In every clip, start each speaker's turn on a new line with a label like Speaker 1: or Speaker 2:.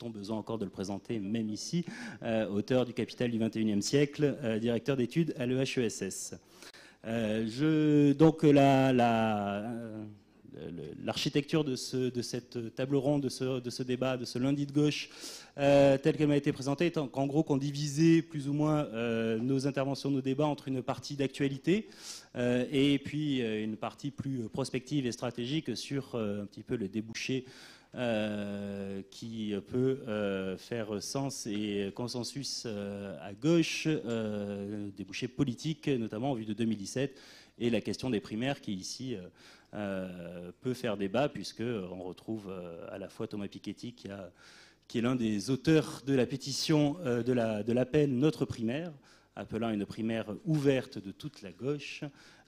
Speaker 1: a-t-on besoin encore de le présenter, même ici, auteur du Capital du XXIe siècle, directeur d'études à l'EHESS. Donc l'architecture de cette table ronde, de ce débat, de ce lundi de gauche, telle qu'elle m'a été présentée, est qu'en gros qu'on divisait plus ou moins nos interventions, nos débats entre une partie d'actualité et puis une partie plus prospective et stratégique sur un petit peu le débouché qui peut faire sens et consensus à gauche, débouché politique, notamment en vue de 2017, et la question des primaires qui ici peut faire débat, puisqu'on retrouve à la fois Thomas Piketty qui est l'un des auteurs de la pétition de l'appel Notre primaire, appelant une primaire ouverte de toute la gauche,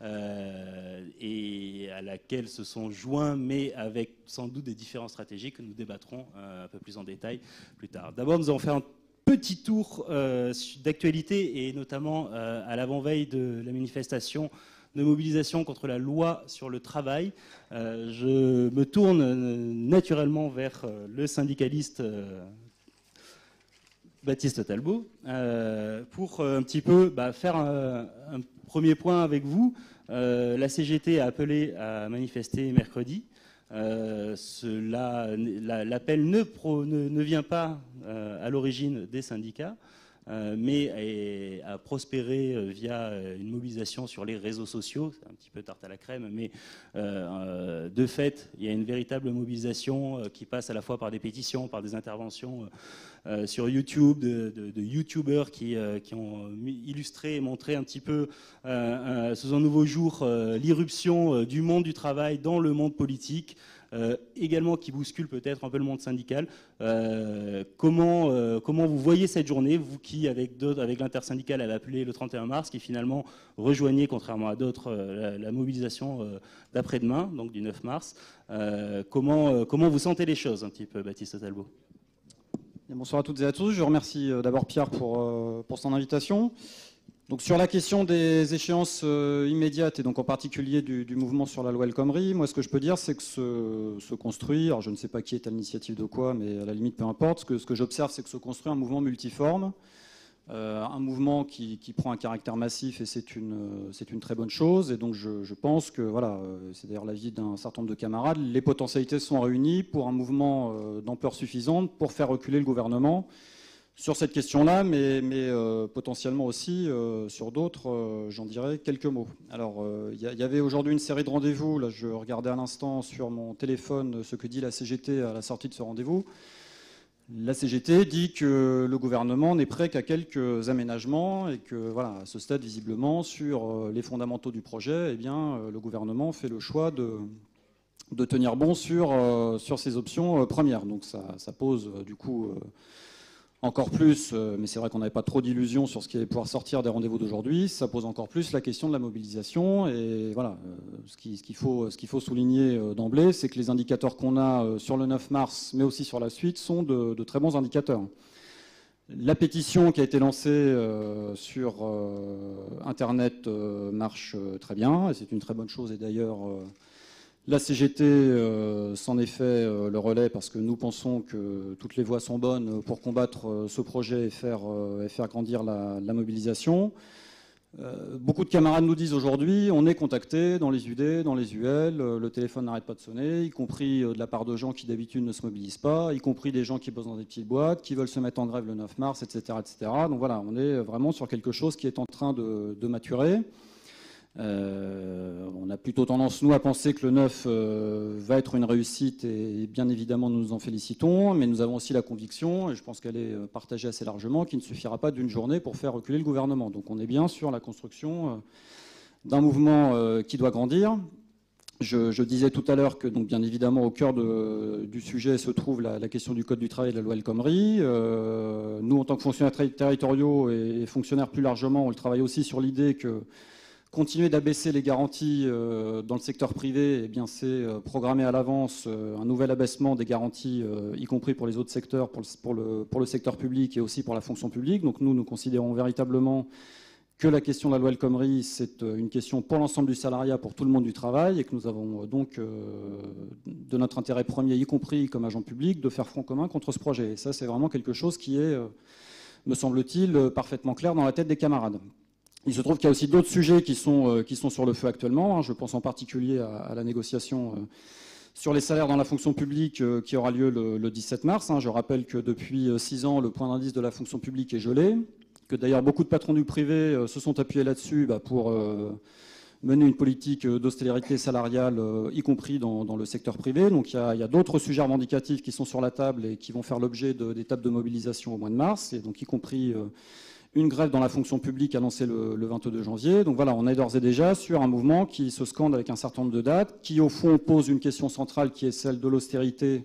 Speaker 1: et à laquelle se sont joints, mais avec sans doute des différences stratégiques que nous débattrons un peu plus en détail plus tard. D'abord, nous allons faire un petit tour d'actualité, et notamment à l'avant-veille de la manifestation de mobilisation contre la loi sur le travail. Je me tourne naturellement vers le syndicaliste Baptiste Talbot, pour un petit peu faire un premier point avec vous. La CGT a appelé à manifester mercredi. L'appel ne vient pas à l'origine des syndicats, mais a prospéré via une mobilisation sur les réseaux sociaux. C'est un petit peu tarte à la crème, mais de fait, il y a une véritable mobilisation qui passe à la fois par des pétitions, par des interventions sur YouTube, de YouTubers qui ont illustré et montré un petit peu, sous un nouveau jour, l'irruption du monde du travail dans le monde politique, également qui bouscule peut-être un peu le monde syndical. Comment vous voyez cette journée, vous qui, avec l'intersyndicale, avez appelé le 31 mars, qui finalement rejoignez, contrairement à d'autres, la mobilisation d'après-demain, donc du 9 mars. Comment vous sentez les choses un petit peu, Baptiste Talbot?
Speaker 2: Bonsoir à toutes et à tous. Je remercie d'abord Pierre pour son invitation. Donc sur la question des échéances immédiates, et donc en particulier du mouvement sur la loi El Khomri, moi ce que je peux dire, c'est que se construit, alors je ne sais pas qui est à l'initiative de quoi, mais à la limite peu importe, ce que j'observe, c'est que se construit un mouvement multiforme, un mouvement qui prend un caractère massif, et c'est une très bonne chose. Et donc je pense que, voilà, c'est d'ailleurs l'avis d'un certain nombre de camarades, les potentialités sont réunies pour un mouvement d'ampleur suffisante pour faire reculer le gouvernement sur cette question-là, mais potentiellement aussi sur d'autres, j'en dirais quelques mots. Alors, il y avait aujourd'hui une série de rendez-vous. Là, je regardais à l'instant sur mon téléphone ce que dit la CGT à la sortie de ce rendez-vous. La CGT dit que le gouvernement n'est prêt qu'à quelques aménagements et que, voilà, à ce stade, visiblement, sur les fondamentaux du projet, eh bien, le gouvernement fait le choix de tenir bon sur ses options premières. Donc, ça pose, du coup... encore plus, mais c'est vrai qu'on n'avait pas trop d'illusions sur ce qui allait pouvoir sortir des rendez-vous d'aujourd'hui, ça pose encore plus la question de la mobilisation. Et voilà, ce qu'il faut souligner d'emblée, c'est que les indicateurs qu'on a sur le 9 mars, mais aussi sur la suite, sont de très bons indicateurs. La pétition qui a été lancée sur Internet marche très bien, et c'est une très bonne chose. Et d'ailleurs... la CGT s'en est fait le relais, parce que nous pensons que toutes les voies sont bonnes pour combattre ce projet et faire grandir la mobilisation. Beaucoup de camarades nous disent aujourd'hui, on est contacté dans les UD, dans les UL, le téléphone n'arrête pas de sonner, y compris de la part de gens qui d'habitude ne se mobilisent pas, y compris des gens qui bossent dans des petites boîtes, qui veulent se mettre en grève le 9 mars, etc., etc. Donc voilà, on est vraiment sur quelque chose qui est en train de maturer. On a plutôt tendance, nous, à penser que le 9 va être une réussite, et bien évidemment nous nous en félicitons, mais nous avons aussi la conviction, et je pense qu'elle est partagée assez largement, qu'il ne suffira pas d'une journée pour faire reculer le gouvernement. Donc on est bien sur la construction d'un mouvement qui doit grandir. Je disais tout à l'heure que, donc, bien évidemment, au cœur du sujet se trouve la question du Code du travail et de la loi El Khomri. Nous, en tant que fonctionnaires territoriaux et fonctionnaires plus largement, on le travaille aussi sur l'idée que continuer d'abaisser les garanties dans le secteur privé, eh bien, c'est programmer à l'avance un nouvel abaissement des garanties, y compris pour les autres secteurs, pour le secteur public et aussi pour la fonction publique. Donc nous considérons véritablement que la question de la loi El Khomri, c'est une question pour l'ensemble du salariat, pour tout le monde du travail, et que nous avons donc, de notre intérêt premier, y compris comme agent public, de faire front commun contre ce projet. Et ça, c'est vraiment quelque chose qui est, me semble-t-il, parfaitement clair dans la tête des camarades. Il se trouve qu'il y a aussi d'autres sujets qui sont sur le feu actuellement. Je pense en particulier à la négociation sur les salaires dans la fonction publique qui aura lieu le 17 mars. Je rappelle que depuis 6 ans, le point d'indice de la fonction publique est gelé, que d'ailleurs beaucoup de patrons du privé se sont appuyés là-dessus pour mener une politique d'austérité salariale, y compris dans le secteur privé. Donc il y a d'autres sujets revendicatifs qui sont sur la table et qui vont faire l'objet d'étapes de mobilisation au mois de mars, et donc y compris une grève dans la fonction publique annoncée le 22 janvier. Donc voilà, on est d'ores et déjà sur un mouvement qui se scande avec un certain nombre de dates, qui au fond pose une question centrale qui est celle de l'austérité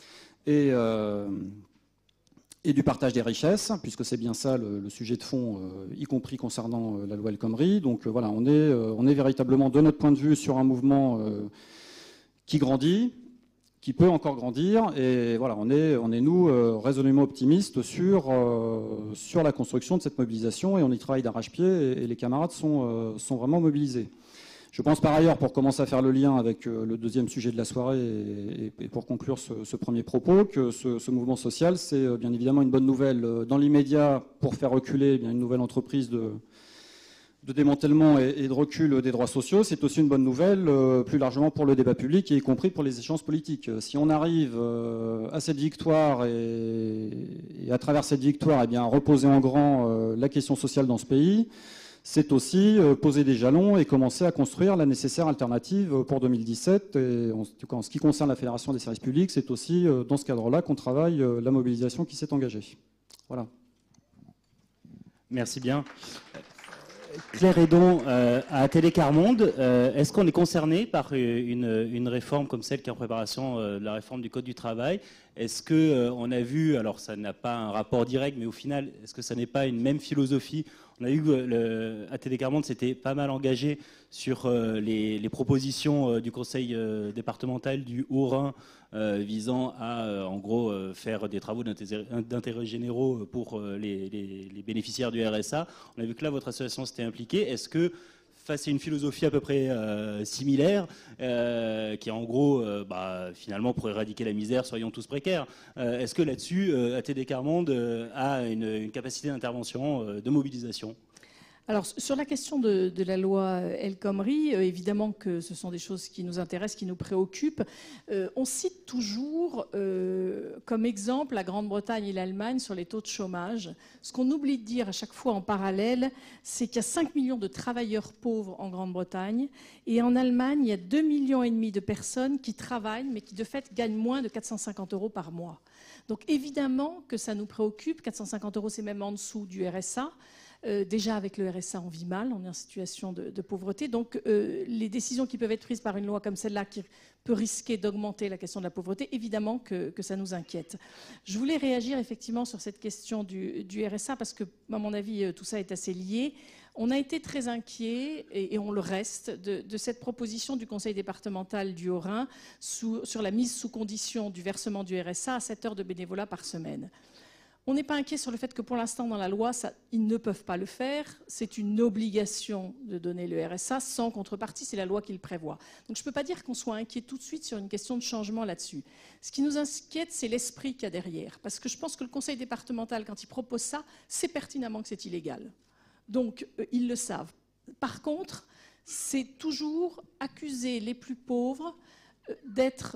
Speaker 2: et du partage des richesses, puisque c'est bien ça le sujet de fond, y compris concernant la loi El Khomri. Donc voilà, on est véritablement, de notre point de vue, sur un mouvement qui grandit, qui peut encore grandir, et voilà, on est nous, résolument optimistes sur la construction de cette mobilisation, et on y travaille d'arrache-pied, et les camarades sont vraiment mobilisés. Je pense par ailleurs, pour commencer à faire le lien avec le deuxième sujet de la soirée et pour conclure ce premier propos, que ce mouvement social, c'est bien évidemment une bonne nouvelle dans l'immédiat pour faire reculer une nouvelle entreprise de démantèlement et de recul des droits sociaux. C'est aussi une bonne nouvelle plus largement pour le débat public et y compris pour les échéances politiques. Si on arrive à cette victoire et à travers cette victoire, à reposer en grand la question sociale dans ce pays, c'est aussi poser des jalons et commencer à construire la nécessaire alternative pour 2017. Et en tout cas, en ce qui concerne la Fédération des services publics, c'est aussi dans ce cadre-là qu'on travaille la mobilisation qui s'est engagée. Voilà.
Speaker 1: Merci bien. Claire Hédon, à Télécarmonde, est-ce qu'on est concerné par une réforme comme celle qui est en préparation, la réforme du Code du travail? Est-ce qu'on a vu, alors ça n'a pas un rapport direct, mais au final, est-ce que ça n'est pas une même philosophie? On a vu à Télécarmonde s'était pas mal engagé sur les propositions du conseil départemental du Haut-Rhin visant à, en gros, faire des travaux d'intérêt généraux pour les bénéficiaires du RSA. On a vu que là, votre association s'était impliquée. Est-ce que, face à une philosophie à peu près similaire, qui en gros, finalement, pour éradiquer la misère, soyons tous précaires, est-ce que là-dessus, ATD Carmonde a une capacité d'intervention, de mobilisation?
Speaker 3: Alors, sur la question de la loi El Khomri, évidemment que ce sont des choses qui nous intéressent, qui nous préoccupent. On cite toujours comme exemple la Grande-Bretagne et l'Allemagne sur les taux de chômage. Ce qu'on oublie de dire à chaque fois en parallèle, c'est qu'il y a 5 millions de travailleurs pauvres en Grande-Bretagne, et en Allemagne, il y a 2,5 millions de personnes qui travaillent, mais qui de fait gagnent moins de 450 € par mois. Donc évidemment que ça nous préoccupe. 450 €, c'est même en dessous du RSA. Déjà, avec le RSA, on vit mal, on est en situation de pauvreté. Donc, les décisions qui peuvent être prises par une loi comme celle-là, qui peut risquer d'augmenter la question de la pauvreté, évidemment que ça nous inquiète. Je voulais réagir effectivement sur cette question du RSA, parce que, à mon avis, tout ça est assez lié. On a été très inquiets, et on le reste, de cette proposition du conseil départemental du Haut-Rhin sur la mise sous condition du versement du RSA à 7 heures de bénévolat par semaine. On n'est pas inquiet sur le fait que pour l'instant, dans la loi, ils ne peuvent pas le faire. C'est une obligation de donner le RSA sans contrepartie. C'est la loi qui le prévoit. Donc je ne peux pas dire qu'on soit inquiet tout de suite sur une question de changement là-dessus. Ce qui nous inquiète, c'est l'esprit qu'il y a derrière. Parce que je pense que le conseil départemental, quand il propose ça, sait pertinemment que c'est illégal. Donc ils le savent. Par contre, c'est toujours accuser les plus pauvres d'être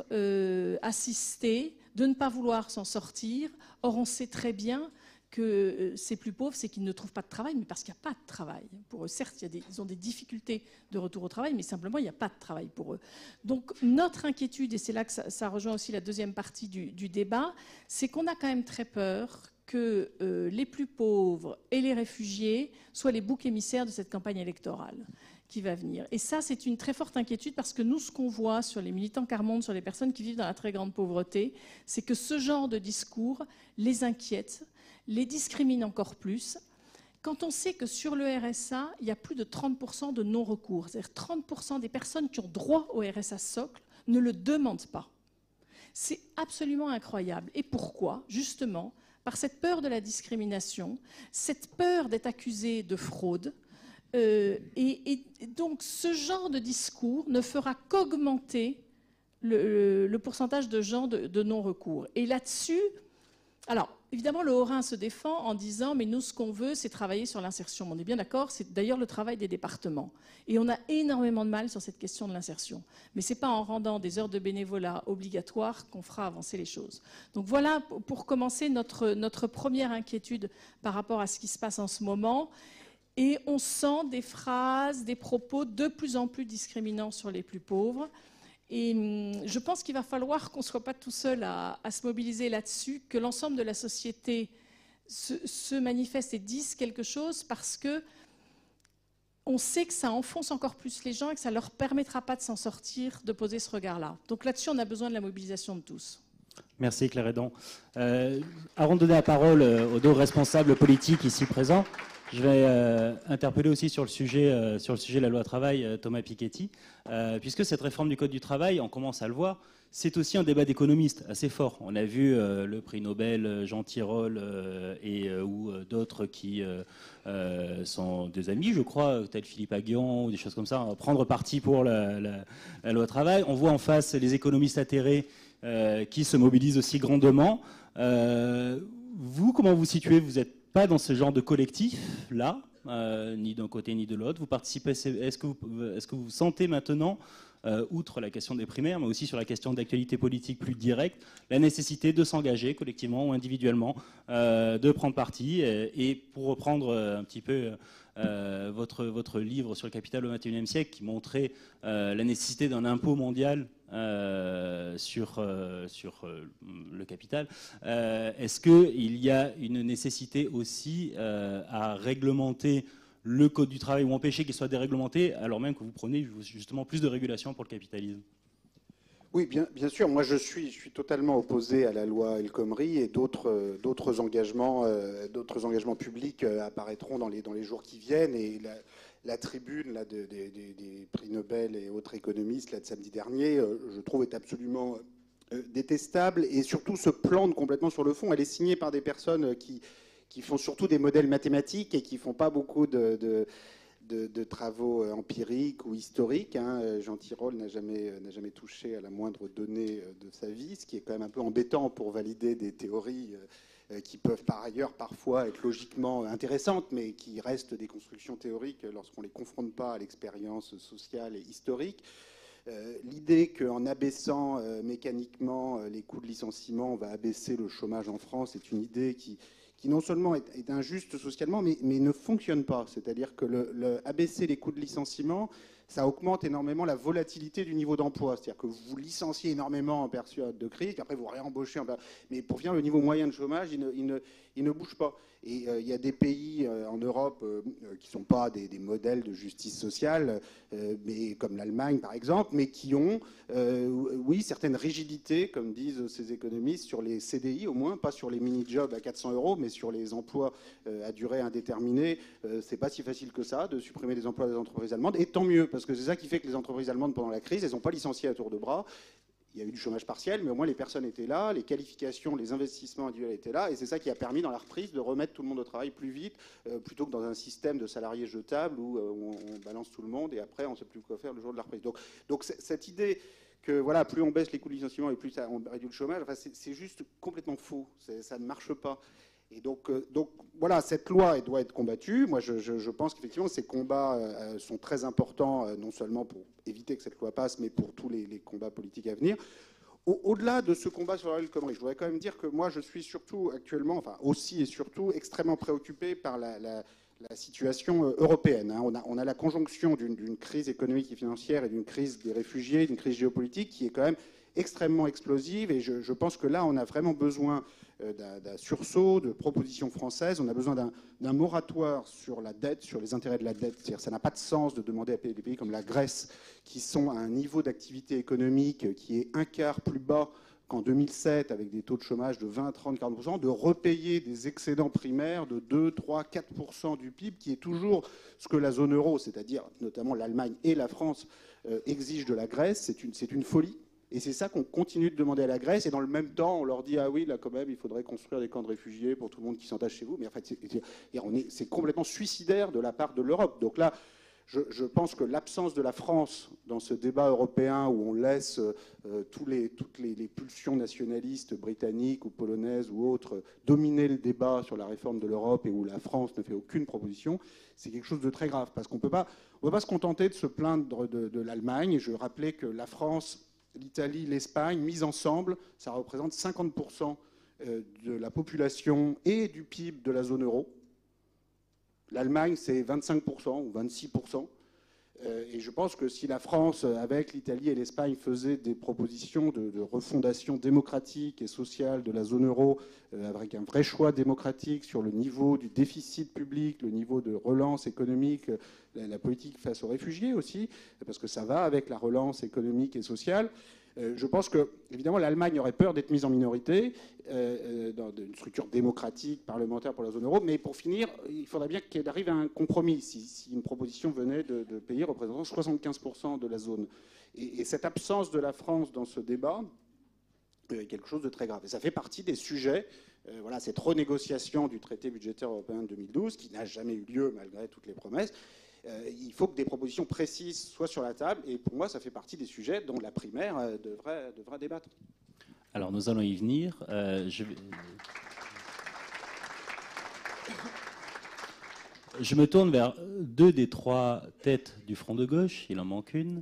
Speaker 3: assistés, de ne pas vouloir s'en sortir. Or, on sait très bien que ces plus pauvres, c'est qu'ils ne trouvent pas de travail, mais parce qu'il n'y a pas de travail. Pour eux, certes, ils ont des difficultés de retour au travail, mais simplement, il n'y a pas de travail pour eux. Donc, notre inquiétude, et c'est là que ça rejoint aussi la deuxième partie du débat, c'est qu'on a quand même très peur que les plus pauvres et les réfugiés soient les boucs émissaires de cette campagne électorale qui va venir. Et ça, c'est une très forte inquiétude, parce que nous, ce qu'on voit sur les militants Carmonde, sur les personnes qui vivent dans la très grande pauvreté, c'est que ce genre de discours les inquiète, les discrimine encore plus. Quand on sait que sur le RSA, il y a plus de 30% de non-recours, c'est-à-dire 30% des personnes qui ont droit au RSA socle ne le demandent pas. C'est absolument incroyable. Et pourquoi? Justement, par cette peur de la discrimination, cette peur d'être accusé de fraude, Et donc, ce genre de discours ne fera qu'augmenter le pourcentage de gens de non-recours. Et là-dessus, alors, évidemment, le Haut-Rhin se défend en disant « mais nous, ce qu'on veut, c'est travailler sur l'insertion ». On est bien d'accord, c'est d'ailleurs le travail des départements. Et on a énormément de mal sur cette question de l'insertion. Mais ce n'est pas en rendant des heures de bénévolat obligatoires qu'on fera avancer les choses. Donc voilà, pour commencer, notre première inquiétude par rapport à ce qui se passe en ce moment. Et on sent des phrases, des propos de plus en plus discriminants sur les plus pauvres. Et je pense qu'il va falloir qu'on ne soit pas tout seul à se mobiliser là-dessus, que l'ensemble de la société se manifeste et dise quelque chose, parce que on sait que ça enfonce encore plus les gens et que ça ne leur permettra pas de s'en sortir, de poser ce regard-là. Donc là-dessus, on a besoin de la mobilisation de tous.
Speaker 1: Merci Claire Hédan. Avant de donner la parole aux deux responsables politiques ici présents, je vais interpeller aussi sur le sujet de la loi travail Thomas Piketty, puisque cette réforme du Code du travail, on commence à le voir, c'est aussi un débat d'économistes assez fort. On a vu le prix Nobel Jean Tirole ou d'autres qui sont des amis, je crois, tel Philippe Aghion ou des choses comme ça, prendre parti pour la loi travail. On voit en face les économistes atterrés qui se mobilisent aussi grandement. Vous, comment vous situez? Vous n'êtes pas dans ce genre de collectif-là, ni d'un côté ni de l'autre. Vous participez. Est-ce que vous sentez maintenant, outre la question des primaires, mais aussi sur la question d'actualité politique plus directe, la nécessité de s'engager collectivement ou individuellement, de prendre parti et pour reprendre un petit peu votre livre sur le capital au XXIe siècle, qui montrait la nécessité d'un impôt mondial sur le capital. Est-ce qu'il y a une nécessité aussi à réglementer le Code du travail ou empêcher qu'il soit déréglementé, alors même que vous prenez justement plus de régulation pour le capitalisme?
Speaker 4: Oui, bien sûr. Moi, je suis totalement opposé à la loi El Khomri, et d'autres engagements publics apparaîtront dans les jours qui viennent. Et la tribune là, des prix Nobel et autres économistes là, de samedi dernier, je trouve, est absolument détestable, et surtout se plante complètement sur le fond. Elle est signée par des personnes qui font surtout des modèles mathématiques et qui font pas beaucoup de travaux empiriques ou historiques. Jean Tirole n'a jamais touché à la moindre donnée de sa vie, ce qui est quand même un peu embêtant pour valider des théories qui peuvent par ailleurs parfois être logiquement intéressantes, mais qui restent des constructions théoriques lorsqu'on ne les confronte pas à l'expérience sociale et historique. L'idée qu'en abaissant mécaniquement les coûts de licenciement, on va abaisser le chômage en France est une idée qui non seulement est injuste socialement, mais ne fonctionne pas. C'est-à-dire que abaisser les coûts de licenciement, ça augmente énormément la volatilité du niveau d'emploi. C'est-à-dire que vous licenciez énormément en période de crise, puis après vous réembauchez. Mais pour finir, le niveau moyen de chômage, il ne bouge pas. Et il y a des pays en Europe qui ne sont pas des modèles de justice sociale, mais comme l'Allemagne par exemple, mais qui ont, oui, certaines rigidités, comme disent ces économistes, sur les CDI au moins, pas sur les mini-jobs à 400 €, mais sur les emplois à durée indéterminée. C'est pas si facile que ça de supprimer les emplois des entreprises allemandes, et tant mieux, parce que c'est ça qui fait que les entreprises allemandes, pendant la crise, elles n'ont pas licencié à tour de bras. Il y a eu du chômage partiel, mais au moins les personnes étaient là, les qualifications, les investissements individuels étaient là, et c'est ça qui a permis dans la reprise de remettre tout le monde au travail plus vite, plutôt que dans un système de salariés jetables où on balance tout le monde et après on ne sait plus quoi faire le jour de la reprise. Donc cette idée que voilà, plus on baisse les coûts de licenciement et plus on réduit le chômage, enfin, c'est juste complètement faux, ça ne marche pas. Et donc voilà, cette loi, elle doit être combattue. Moi, je pense qu'effectivement, ces combats sont très importants, non seulement pour éviter que cette loi passe, mais pour tous les combats politiques à venir. Au-delà de ce combat sur la loi El Khomri, je voudrais quand même dire que moi, je suis surtout actuellement, enfin aussi et surtout, extrêmement préoccupé par la situation européenne. On a la conjonction d'une crise économique et financière et d'une crise des réfugiés, d'une crise géopolitique qui est quand même extrêmement explosive, et je pense que là, on a vraiment besoin d'un sursaut, de propositions françaises. On a besoin d'un moratoire sur la dette, sur les intérêts de la dette. C'est-à-dire, ça n'a pas de sens de demander à des pays comme la Grèce, qui sont à un niveau d'activité économique qui est un quart plus bas qu'en 2007, avec des taux de chômage de 20, 30, 40%, de repayer des excédents primaires de 2, 3, 4% du PIB, qui est toujours ce que la zone euro, c'est-à-dire notamment l'Allemagne et la France, exigent de la Grèce. C'est une folie. Et c'est ça qu'on continue de demander à la Grèce. Et dans le même temps, on leur dit, ah oui, là quand même, il faudrait construire des camps de réfugiés pour tout le monde qui s'entache chez vous. Mais en fait, c'est complètement suicidaire de la part de l'Europe. Donc là, je pense que l'absence de la France dans ce débat européen où on laisse toutes les pulsions nationalistes britanniques ou polonaises ou autres dominer le débat sur la réforme de l'Europe et où la France ne fait aucune proposition, c'est quelque chose de très grave. Parce qu'on ne peut pas se contenter de se plaindre de l'Allemagne. Je rappelais que la France, l'Italie, l'Espagne, mises ensemble, ça représente 50% de la population et du PIB de la zone euro. L'Allemagne, c'est 25% ou 26%. Et je pense que si la France, avec l'Italie et l'Espagne, faisait des propositions de refondation démocratique et sociale de la zone euro, avec un vrai choix démocratique sur le niveau du déficit public, le niveau de relance économique, la politique face aux réfugiés aussi, parce que ça va avec la relance économique et sociale, je pense que, évidemment, l'Allemagne aurait peur d'être mise en minorité dans une structure démocratique, parlementaire pour la zone euro. Mais pour finir, il faudrait bien qu'elle arrive à un compromis si une proposition venait de pays représentant 75% de la zone. Et cette absence de la France dans ce débat est quelque chose de très grave. Et ça fait partie des sujets, voilà, cette renégociation du traité budgétaire européen de 2012, qui n'a jamais eu lieu malgré toutes les promesses. Il faut que des propositions précises soient sur la table. Et pour moi, ça fait partie des sujets dont la primaire devra débattre.
Speaker 1: Alors, nous allons y venir. Je me tourne vers deux des trois têtes du front de gauche. Il en manque une.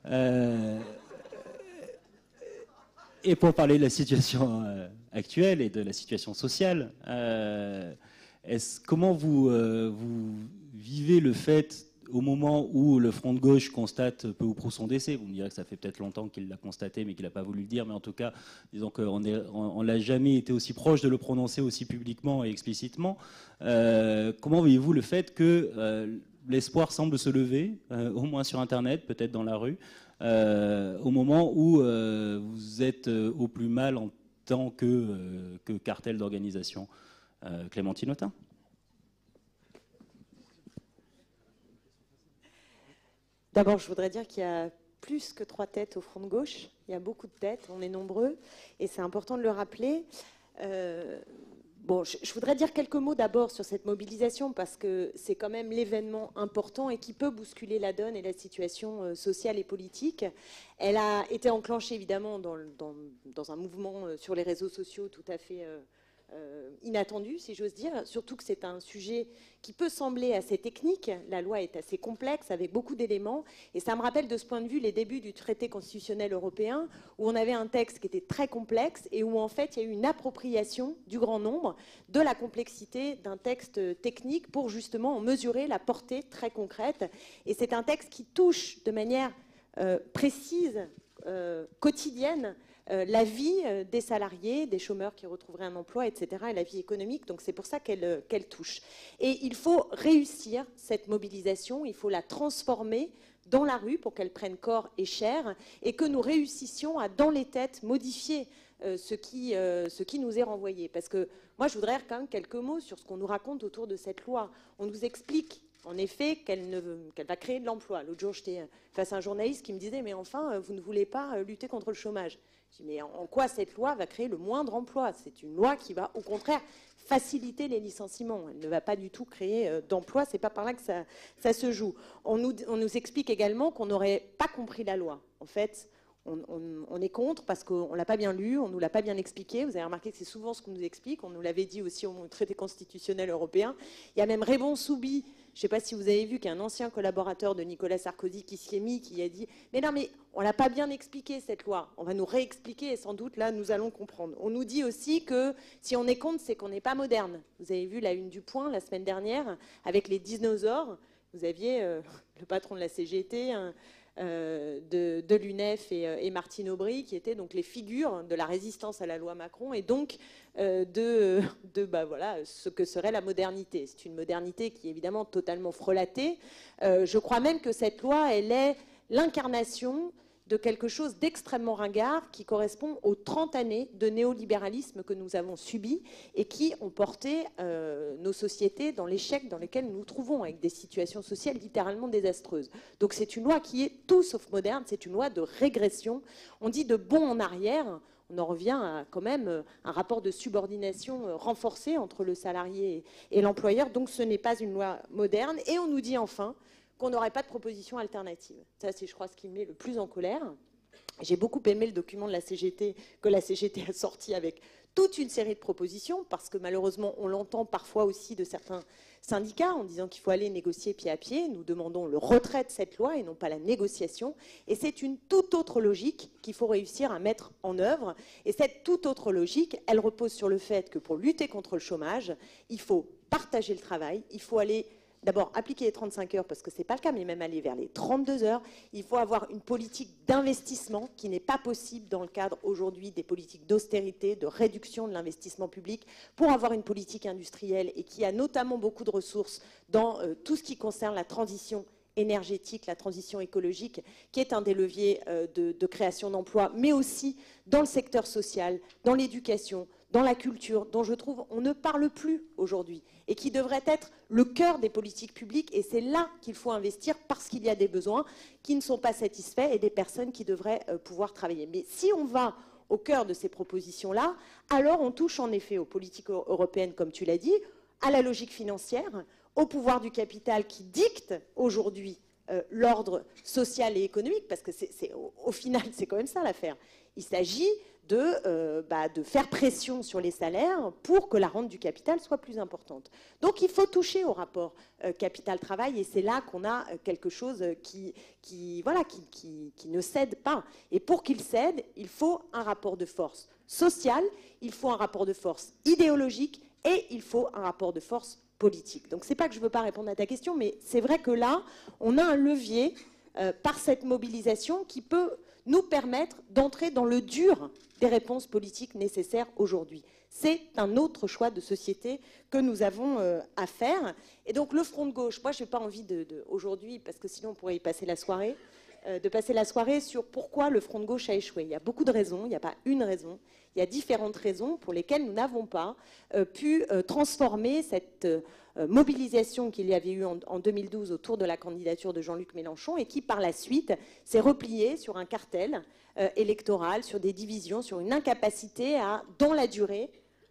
Speaker 1: Et pour parler de la situation actuelle et de la situation sociale, comment vous vivez le fait, au moment où le front de gauche constate peu ou prou son décès, vous me direz que ça fait peut-être longtemps qu'il l'a constaté, mais qu'il n'a pas voulu le dire, mais en tout cas, disons qu'on n'a jamais été aussi proche de le prononcer aussi publiquement et explicitement. Comment voyez-vous le fait que l'espoir semble se lever, au moins sur Internet, peut-être dans la rue, au moment où vous êtes au plus mal en tant que cartel d'organisation? Clémentine Autain.
Speaker 5: D'abord, je voudrais dire qu'il y a plus que 3 têtes au front de gauche. Il y a beaucoup de têtes, on est nombreux, et c'est important de le rappeler. Je voudrais dire quelques mots d'abord sur cette mobilisation, parce que c'est quand même l'événement important et qui peut bousculer la donne et la situation sociale et politique. Elle a été enclenchée évidemment dans un mouvement sur les réseaux sociaux tout à fait inattendu, si j'ose dire, surtout que c'est un sujet qui peut sembler assez technique. La loi est assez complexe, avec beaucoup d'éléments, et ça me rappelle de ce point de vue les débuts du traité constitutionnel européen, où on avait un texte qui était très complexe, et où en fait il y a eu une appropriation du grand nombre de la complexité d'un texte technique pour justement en mesurer la portée très concrète. Et c'est un texte qui touche de manière précise, quotidienne, la vie des salariés, des chômeurs qui retrouveraient un emploi, etc., et la vie économique. Donc c'est pour ça qu'elle touche. Et il faut réussir cette mobilisation, il faut la transformer dans la rue pour qu'elle prenne corps et chair, et que nous réussissions à, dans les têtes, modifier ce qui nous est renvoyé. Parce que moi, je voudrais dire quand même quelques mots sur ce qu'on nous raconte autour de cette loi. On nous explique en effet qu'elle va créer de l'emploi. L'autre jour, j'étais face à un journaliste qui me disait « Mais enfin, vous ne voulez pas lutter contre le chômage ?» Je dis « Mais en quoi cette loi va créer le moindre emploi? C'est une loi qui va, au contraire, faciliter les licenciements. Elle ne va pas du tout créer d'emploi. C'est pas par là que ça se joue. » On nous explique également qu'on n'aurait pas compris la loi. En fait, on est contre parce qu'on ne l'a pas bien lu, on ne nous l'a pas bien expliqué. Vous avez remarqué que c'est souvent ce qu'on nous explique. On nous l'avait dit aussi au traité constitutionnel européen. Il y a même Raymond Soubi, je ne sais pas si vous avez vu, qui est un ancien collaborateur de Nicolas Sarkozy, qui s'y est mis, qui a dit « Mais non, mais on ne l'a pas bien expliqué, cette loi. On va nous réexpliquer et sans doute, là, nous allons comprendre. » On nous dit aussi que si on est contre, c'est qu'on n'est pas moderne. Vous avez vu la une du Point la semaine dernière, avec les dinosaures. Vous aviez le patron de la CGT, de l'UNEF et Martine Aubry, qui étaient donc les figures de la résistance à la loi Macron et donc voilà, ce que serait la modernité. C'est une modernité qui est évidemment totalement frelatée. Je crois même que cette loi, elle est l'incarnation de quelque chose d'extrêmement ringard qui correspond aux 30 années de néolibéralisme que nous avons subi et qui ont porté nos sociétés dans l'échec dans lequel nous nous trouvons, avec des situations sociales littéralement désastreuses. Donc c'est une loi qui est tout sauf moderne, c'est une loi de régression. On dit de bond en arrière. On en revient à quand même un rapport de subordination renforcé entre le salarié et l'employeur. Donc ce n'est pas une loi moderne. Et on nous dit enfin qu'on n'aurait pas de proposition alternative. Ça, c'est, je crois, ce qui me met le plus en colère. J'ai beaucoup aimé le document de la CGT, que la CGT a sorti avec toute une série de propositions, parce que malheureusement, on l'entend parfois aussi de certains syndicats en disant qu'il faut aller négocier pied à pied. Nous demandons le retrait de cette loi et non pas la négociation. Et c'est une toute autre logique qu'il faut réussir à mettre en œuvre. Et cette toute autre logique, elle repose sur le fait que pour lutter contre le chômage, il faut partager le travail, il faut aller d'abord appliquer les 35 heures, parce que ce n'est pas le cas, mais même aller vers les 32 heures. Il faut avoir une politique d'investissement qui n'est pas possible dans le cadre aujourd'hui des politiques d'austérité, de réduction de l'investissement public, pour avoir une politique industrielle et qui a notamment beaucoup de ressources dans tout ce qui concerne la transition énergétique, la transition écologique, qui est un des leviers de création d'emplois, mais aussi dans le secteur social, dans l'éducation, dans la culture, dont je trouve on ne parle plus aujourd'hui et qui devrait être le cœur des politiques publiques. Et c'est là qu'il faut investir parce qu'il y a des besoins qui ne sont pas satisfaits et des personnes qui devraient pouvoir travailler. Mais si on va au cœur de ces propositions-là, alors on touche en effet aux politiques européennes, comme tu l'as dit, à la logique financière, au pouvoir du capital qui dicte aujourd'hui l'ordre social et économique, parce que au final, c'est quand même ça l'affaire. Il s'agit de faire pression sur les salaires pour que la rente du capital soit plus importante. Donc il faut toucher au rapport capital-travail, et c'est là qu'on a quelque chose qui ne cède pas. Et pour qu'il cède, il faut un rapport de force social, il faut un rapport de force idéologique et il faut un rapport de force politique. Donc c'est pas que je ne veux pas répondre à ta question, mais c'est vrai que là, on a un levier par cette mobilisation qui peut nous permettre d'entrer dans le dur des réponses politiques nécessaires aujourd'hui. C'est un autre choix de société que nous avons à faire. Et donc le front de gauche, moi je n'ai pas envie aujourd'hui, parce que sinon on pourrait y passer la soirée, de passer la soirée sur pourquoi le front de gauche a échoué. Il y a beaucoup de raisons, il n'y a pas une raison. Il y a différentes raisons pour lesquelles nous n'avons pas pu transformer cette mobilisation qu'il y avait eu en 2012 autour de la candidature de Jean-Luc Mélenchon et qui, par la suite, s'est repliée sur un cartel électoral, sur des divisions, sur une incapacité à, dans la durée,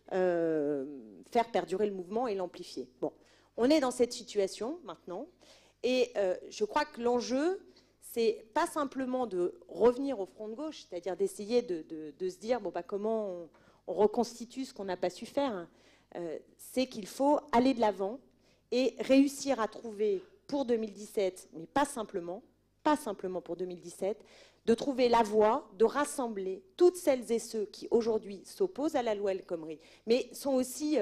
Speaker 5: faire perdurer le mouvement et l'amplifier. Bon, on est dans cette situation maintenant et je crois que l'enjeu, c'est pas simplement de revenir au front de gauche, c'est-à-dire d'essayer de se dire bon, bah, comment on reconstitue ce qu'on n'a pas su faire. C'est qu'il faut aller de l'avant et réussir à trouver pour 2017, mais pas simplement pour 2017, de trouver la voie de rassembler toutes celles et ceux qui aujourd'hui s'opposent à la loi El Khomri, mais sont aussi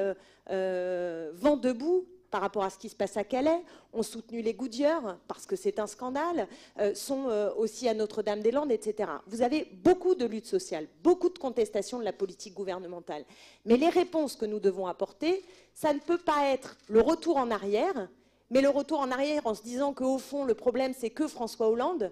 Speaker 5: vent debout par rapport à ce qui se passe à Calais, ont soutenu les Goodyear parce que c'est un scandale, sont aussi à Notre-Dame-des-Landes, etc. Vous avez beaucoup de luttes sociales, beaucoup de contestations de la politique gouvernementale. Mais les réponses que nous devons apporter, ça ne peut pas être le retour en arrière, mais le retour en arrière en se disant qu'au fond, le problème, c'est que François Hollande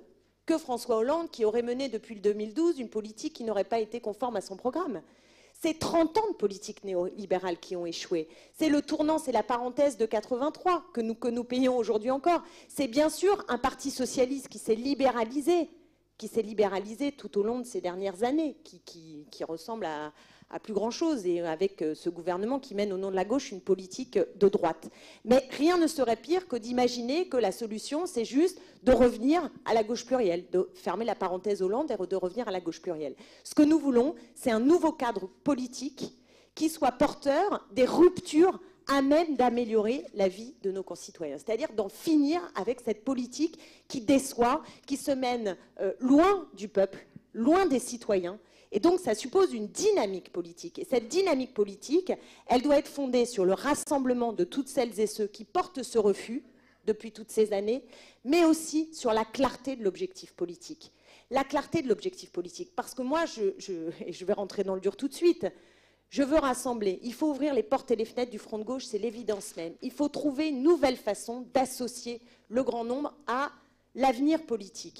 Speaker 5: qui aurait mené depuis le 2012 une politique qui n'aurait pas été conforme à son programme. C'est 30 ans de politique néolibérale qui ont échoué. C'est le tournant, c'est la parenthèse de 83 que nous payons aujourd'hui encore. C'est bien sûr un parti socialiste qui s'est libéralisé tout au long de ces dernières années, qui ressemble à plus grand-chose, et avec ce gouvernement qui mène au nom de la gauche une politique de droite. Mais rien ne serait pire que d'imaginer que la solution, c'est juste de revenir à la gauche plurielle, de fermer la parenthèse Hollande et de revenir à la gauche plurielle. Ce que nous voulons, c'est un nouveau cadre politique qui soit porteur des ruptures à même d'améliorer la vie de nos concitoyens. C'est-à-dire d'en finir avec cette politique qui déçoit, qui se mène loin du peuple, loin des citoyens. Et donc, ça suppose une dynamique politique. Et cette dynamique politique, elle doit être fondée sur le rassemblement de toutes celles et ceux qui portent ce refus depuis toutes ces années, mais aussi sur la clarté de l'objectif politique. La clarté de l'objectif politique. Parce que moi, et je vais rentrer dans le dur tout de suite, je veux rassembler. Il faut ouvrir les portes et les fenêtres du front de gauche, c'est l'évidence même. Il faut trouver une nouvelle façon d'associer le grand nombre à l'avenir politique.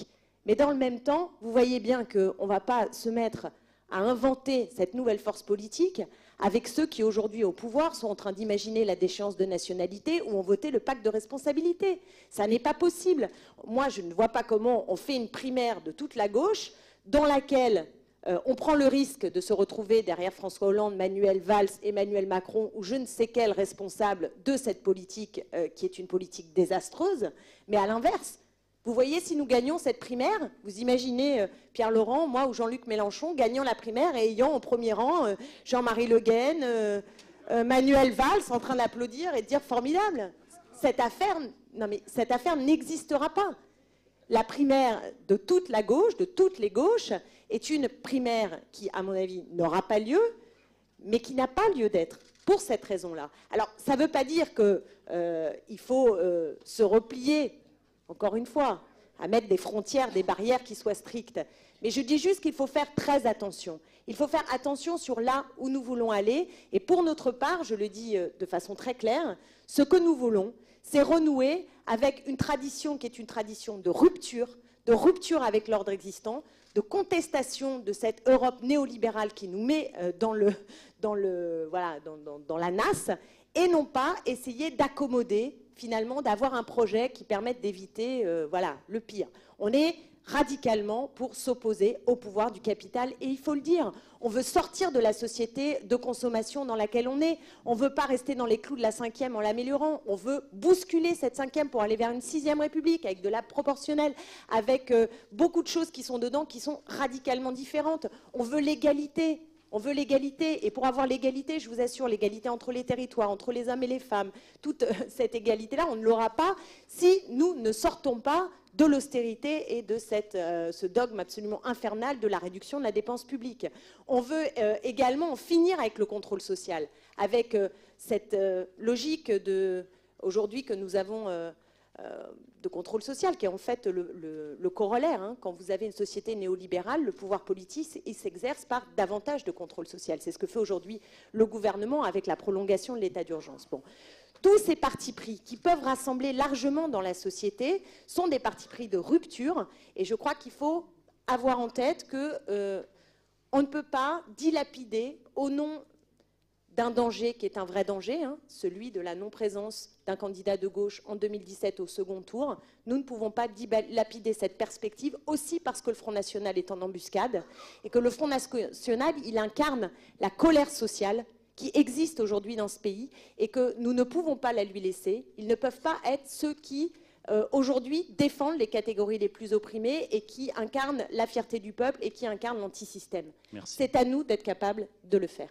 Speaker 5: Mais dans le même temps, vous voyez bien qu'on ne va pas se mettre à inventer cette nouvelle force politique avec ceux qui, aujourd'hui, au pouvoir, sont en train d'imaginer la déchéance de nationalité ou ont voté le pacte de responsabilité. Ça n'est pas possible. Moi, je ne vois pas comment on fait une primaire de toute la gauche dans laquelle on prend le risque de se retrouver derrière François Hollande, Manuel Valls, Emmanuel Macron ou je ne sais quel responsable de cette politique qui est une politique désastreuse. Mais à l'inverse, vous voyez, si nous gagnons cette primaire, vous imaginez Pierre Laurent, moi ou Jean-Luc Mélenchon gagnant la primaire et ayant au premier rang Jean-Marie Le Guen, Manuel Valls en train d'applaudir et de dire formidable. Cette affaire n'existera pas. La primaire de toute la gauche, de toutes les gauches, est une primaire qui, à mon avis, n'aura pas lieu, mais qui n'a pas lieu d'être pour cette raison-là. Alors, ça ne veut pas dire qu'il faut se replier, encore une fois, à mettre des frontières, des barrières qui soient strictes. Mais je dis juste qu'il faut faire très attention. Il faut faire attention sur là où nous voulons aller. Et pour notre part, je le dis de façon très claire, ce que nous voulons, c'est renouer avec une tradition qui est une tradition de rupture avec l'ordre existant, de contestation de cette Europe néolibérale qui nous met dans la nasse, et non pas essayer d'accommoder, finalement, d'avoir un projet qui permette d'éviter le pire. On est radicalement pour s'opposer au pouvoir du capital, et il faut le dire, on veut sortir de la société de consommation dans laquelle on est, on ne veut pas rester dans les clous de la 5e en l'améliorant, on veut bousculer cette 5e pour aller vers une 6e République avec de la proportionnelle, avec beaucoup de choses qui sont dedans qui sont radicalement différentes. On veut l'égalité. On veut l'égalité, et pour avoir l'égalité, je vous assure, l'égalité entre les territoires, entre les hommes et les femmes, toute cette égalité-là, on ne l'aura pas si nous ne sortons pas de l'austérité et de ce dogme absolument infernal de la réduction de la dépense publique. On veut également en finir avec le contrôle social, avec cette logique aujourd'hui que nous avons de contrôle social, qui est en fait le corollaire. Hein. Quand vous avez une société néolibérale, le pouvoir politique s'exerce par davantage de contrôle social. C'est ce que fait aujourd'hui le gouvernement avec la prolongation de l'état d'urgence. Bon. Tous ces partis pris qui peuvent rassembler largement dans la société sont des partis pris de rupture, et je crois qu'il faut avoir en tête qu'on ne peut pas dilapider au nom d'un danger qui est un vrai danger, hein, celui de la non-présence d'un candidat de gauche en 2017 au second tour. Nous ne pouvons pas dilapider cette perspective, aussi parce que le Front National est en embuscade, et que le Front National, il incarne la colère sociale qui existe aujourd'hui dans ce pays, et que nous ne pouvons pas la lui laisser. Ils ne peuvent pas être ceux qui, aujourd'hui, défendent les catégories les plus opprimées et qui incarnent la fierté du peuple et qui incarnent l'antisystème. C'est à nous d'être capables de le faire.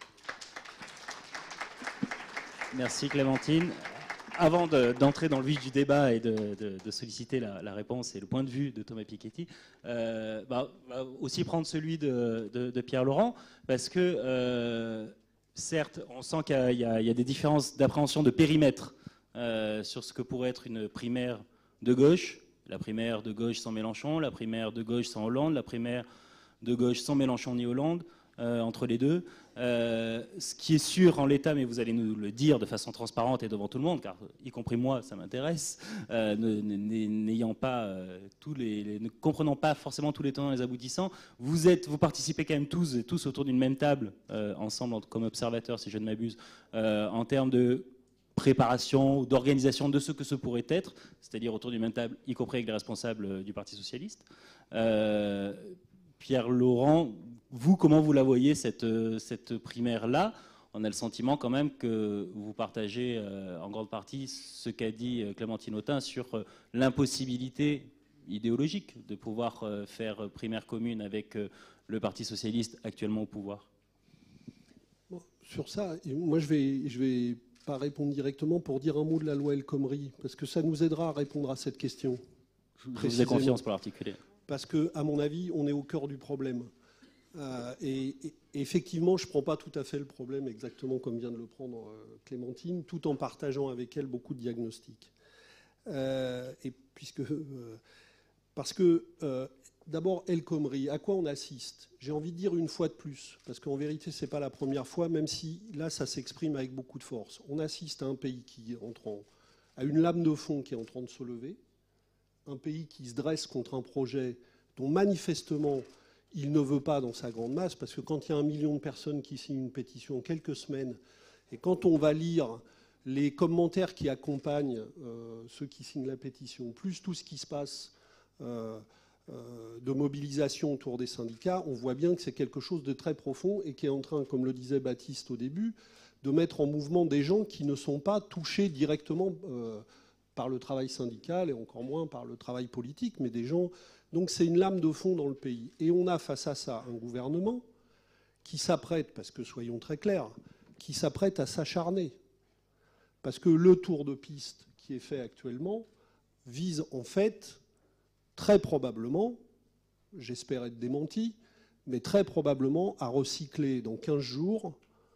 Speaker 1: Merci Clémentine. Avant d'entrer dans le vif du débat et de solliciter la réponse et le point de vue de Thomas Piketty, aussi prendre celui de Pierre Laurent, parce que certes, on sent qu'il y a des différences d'appréhension de périmètre sur ce que pourrait être une primaire de gauche, la primaire de gauche sans Mélenchon, la primaire de gauche sans Hollande, la primaire de gauche sans Mélenchon ni Hollande, entre les deux. Ce qui est sûr en l'état, mais vous allez nous le dire de façon transparente et devant tout le monde, car y compris moi, ça m'intéresse, n'ayant pas ne comprenant pas forcément tous les tenants et les aboutissants, vous participez quand même tous autour d'une même table, ensemble comme observateurs, si je ne m'abuse, en termes de préparation ou d'organisation de ce que ce pourrait être, c'est-à-dire autour d'une même table, y compris avec les responsables du Parti socialiste. Pierre Laurent, vous, comment vous la voyez, cette primaire-là? On a le sentiment quand même que vous partagez en grande partie ce qu'a dit Clémentine Autain sur l'impossibilité idéologique de pouvoir faire primaire commune avec le Parti socialiste actuellement au pouvoir.
Speaker 6: Bon, sur ça, moi je vais pas répondre directement pour dire un mot de la loi El Khomri, parce que ça nous aidera à répondre à cette question.
Speaker 1: Je vous ai confiance pour l'articuler.
Speaker 6: Parce que, à mon avis, on est au cœur du problème. Et effectivement, je ne prends pas tout à fait le problème exactement comme vient de le prendre Clémentine, tout en partageant avec elle beaucoup de diagnostics. Parce que, d'abord, El Khomri, à quoi on assiste? J'ai envie de dire une fois de plus, parce qu'en vérité, ce n'est pas la première fois, même si là, ça s'exprime avec beaucoup de force. On assiste à un pays qui entre à une lame de fond qui est en train de se lever, un pays qui se dresse contre un projet dont manifestement il ne veut pas dans sa grande masse, parce que quand il y a 1 million de personnes qui signent une pétition en quelques semaines, et quand on va lire les commentaires qui accompagnent ceux qui signent la pétition, plus tout ce qui se passe de mobilisation autour des syndicats, on voit bien que c'est quelque chose de très profond et qui est en train, comme le disait Baptiste au début, de mettre en mouvement des gens qui ne sont pas touchés directement par le travail syndical et encore moins par le travail politique, mais des gens... Donc c'est une lame de fond dans le pays. Et on a face à ça un gouvernement qui s'apprête, parce que soyons très clairs, qui s'apprête à s'acharner. Parce que le tour de piste qui est fait actuellement vise en fait très probablement, j'espère être démenti, mais très probablement à recycler dans 15 jours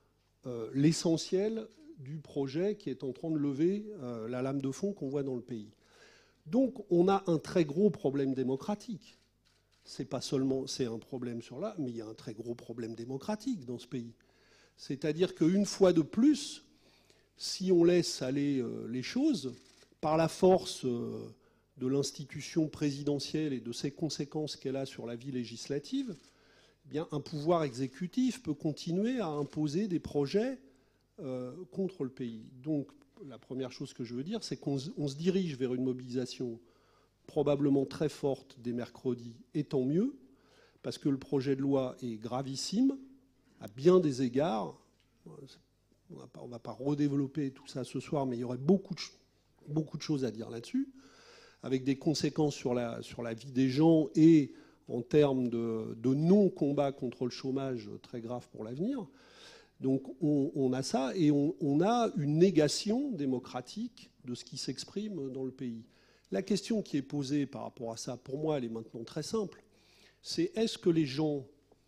Speaker 6: l'essentiel du projet qui est en train de lever la lame de fond qu'on voit dans le pays. Donc on a un très gros problème démocratique. C'est pas seulement c'est un problème sur là, mais il y a un très gros problème démocratique dans ce pays. C'est-à-dire qu'une fois de plus, si on laisse aller les choses, par la force de l'institution présidentielle et de ses conséquences qu'elle a sur la vie législative, eh bien, un pouvoir exécutif peut continuer à imposer des projets contre le pays. Donc, la première chose que je veux dire, c'est qu'on se dirige vers une mobilisation probablement très forte dès mercredi, et tant mieux, parce que le projet de loi est gravissime, à bien des égards. On ne va pas redévelopper tout ça ce soir, mais il y aurait beaucoup de choses à dire là-dessus, avec des conséquences sur la vie des gens et en termes de non-combat contre le chômage très grave pour l'avenir. Donc on a ça et on a une négation démocratique de ce qui s'exprime dans le pays. La question qui est posée par rapport à ça, pour moi, elle est maintenant très simple. C'est est-ce que les gens,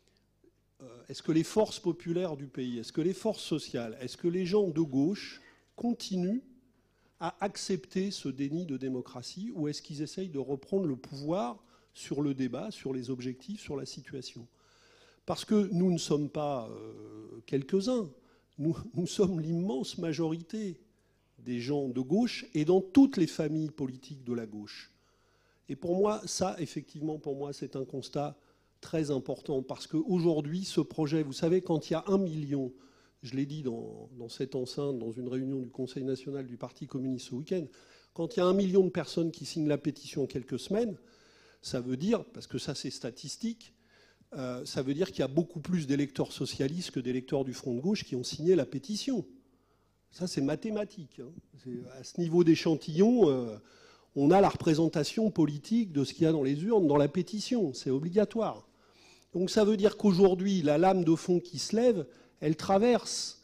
Speaker 6: est-ce que les forces populaires du pays, est-ce que les forces sociales, est-ce que les gens de gauche continuent à accepter ce déni de démocratie ou est-ce qu'ils essayent de reprendre le pouvoir sur le débat, sur les objectifs, sur la situation ? Parce que nous ne sommes pas quelques-uns, nous sommes l'immense majorité des gens de gauche et dans toutes les familles politiques de la gauche. Et pour moi, ça, effectivement, pour moi, c'est un constat très important parce qu'aujourd'hui, ce projet, vous savez, quand il y a 1 million, je l'ai dit dans cette enceinte, dans une réunion du Conseil national du Parti communiste ce week-end, quand il y a 1 million de personnes qui signent la pétition en quelques semaines, ça veut dire, parce que ça c'est statistique, ça veut dire qu'il y a beaucoup plus d'électeurs socialistes que d'électeurs du Front de gauche qui ont signé la pétition. Ça c'est mathématique. Hein. À ce niveau d'échantillon, on a la représentation politique de ce qu'il y a dans les urnes, dans la pétition. C'est obligatoire. Donc ça veut dire qu'aujourd'hui, la lame de fond qui se lève, elle traverse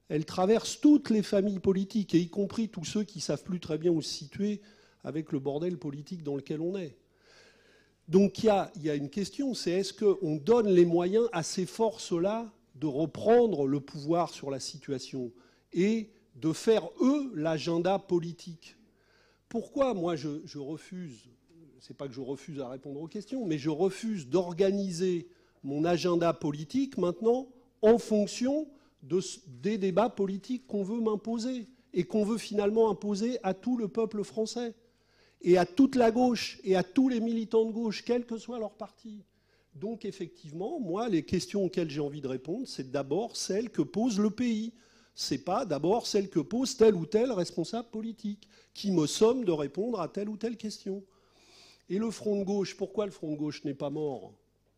Speaker 6: toutes les familles politiques, et y compris tous ceux qui ne savent plus très bien où se situer avec le bordel politique dans lequel on est. Donc il y a une question, c'est est-ce qu'on donne les moyens à ces forces-là de reprendre le pouvoir sur la situation et de faire, eux, l'agenda politique ? Pourquoi, moi, je refuse, c'est pas que je refuse à répondre aux questions, mais je refuse d'organiser mon agenda politique maintenant en fonction des débats politiques qu'on veut m'imposer et qu'on veut finalement imposer à tout le peuple français et à toute la gauche et à tous les militants de gauche, quel que soit leur parti. Donc effectivement, moi, les questions auxquelles j'ai envie de répondre, c'est d'abord celles que pose le pays. C'est pas d'abord celles que pose tel ou tel responsable politique qui me somme de répondre à telle ou telle question. Et le Front de gauche, pourquoi le Front de gauche n'est pas mort ?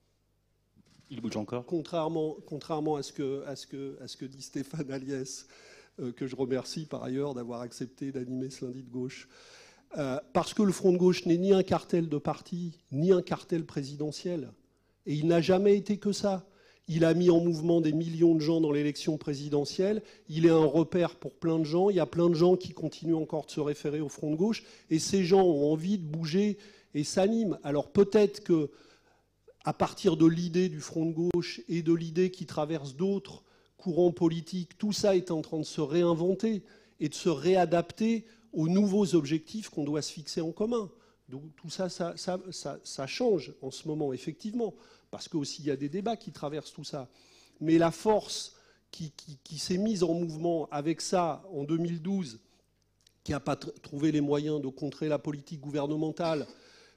Speaker 1: Il bouge encore.
Speaker 6: Contrairement à ce que dit Stéphane Aliès, que je remercie par ailleurs d'avoir accepté d'animer ce lundi de gauche. Parce que le Front de gauche n'est ni un cartel de parti, ni un cartel présidentiel. Et il n'a jamais été que ça. Il a mis en mouvement des millions de gens dans l'élection présidentielle. Il est un repère pour plein de gens. Il y a plein de gens qui continuent encore de se référer au Front de gauche. Et ces gens ont envie de bouger et s'animent. Alors peut-être que à partir de l'idée du Front de gauche et de l'idée qui traverse d'autres courants politiques, tout ça est en train de se réinventer et de se réadapter aux nouveaux objectifs qu'on doit se fixer en commun. Donc tout ça, ça change en ce moment, effectivement, parce qu'aussi il y a des débats qui traversent tout ça. Mais la force qui s'est mise en mouvement avec ça en 2012, qui n'a pas trouvé les moyens de contrer la politique gouvernementale,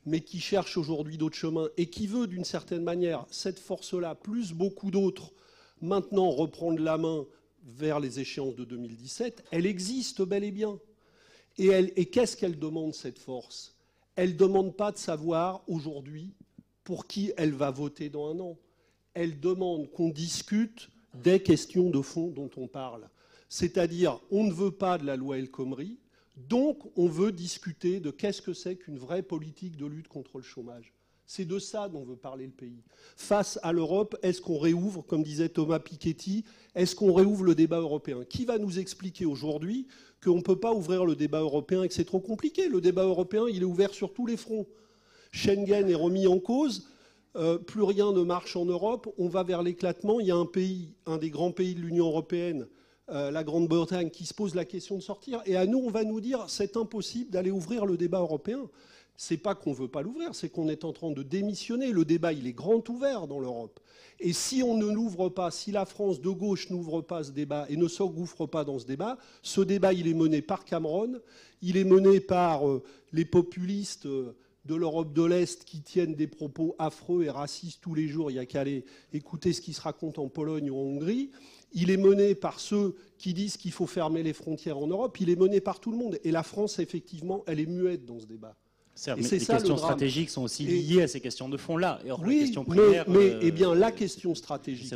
Speaker 6: mais qui cherche aujourd'hui d'autres chemins et qui veut d'une certaine manière, cette force-là, plus beaucoup d'autres, maintenant reprendre la main vers les échéances de 2017, elle existe bel et bien. Et qu'est-ce qu'elle demande, cette force? Elle ne demande pas de savoir aujourd'hui pour qui elle va voter dans un an. Elle demande qu'on discute des questions de fond dont on parle. C'est-à-dire, on ne veut pas de la loi El Khomri, donc on veut discuter de qu'est-ce que c'est qu'une vraie politique de lutte contre le chômage. C'est de ça dont veut parler le pays. Face à l'Europe, est-ce qu'on réouvre, comme disait Thomas Piketty, est-ce qu'on réouvre le débat européen? Qui va nous expliquer aujourd'hui qu'on ne peut pas ouvrir le débat européen et que c'est trop compliqué? Le débat européen, il est ouvert sur tous les fronts. Schengen est remis en cause, plus rien ne marche en Europe, on va vers l'éclatement. Il y a un pays, un des grands pays de l'Union européenne, la Grande-Bretagne, qui se pose la question de sortir. Et à nous, on va nous dire c'est impossible d'aller ouvrir le débat européen. C'est pas qu'on ne veut pas l'ouvrir, c'est qu'on est en train de démissionner. Le débat, il est grand ouvert dans l'Europe. Et si on ne l'ouvre pas, si la France de gauche n'ouvre pas ce débat et ne s'engouffre pas dans ce débat, il est mené par Cameron, il est mené par les populistes de l'Europe de l'Est qui tiennent des propos affreux et racistes tous les jours. Il n'y a qu'à aller écouter ce qui se raconte en Pologne ou en Hongrie. Il est mené par ceux qui disent qu'il faut fermer les frontières en Europe. Il est mené par tout le monde. Et la France, effectivement, elle est muette dans ce débat.
Speaker 1: Certes, mais les questions stratégiques sont aussi liées à ces questions de fond-là. Et
Speaker 6: oui,
Speaker 1: la question primaire,
Speaker 6: eh bien, la question stratégique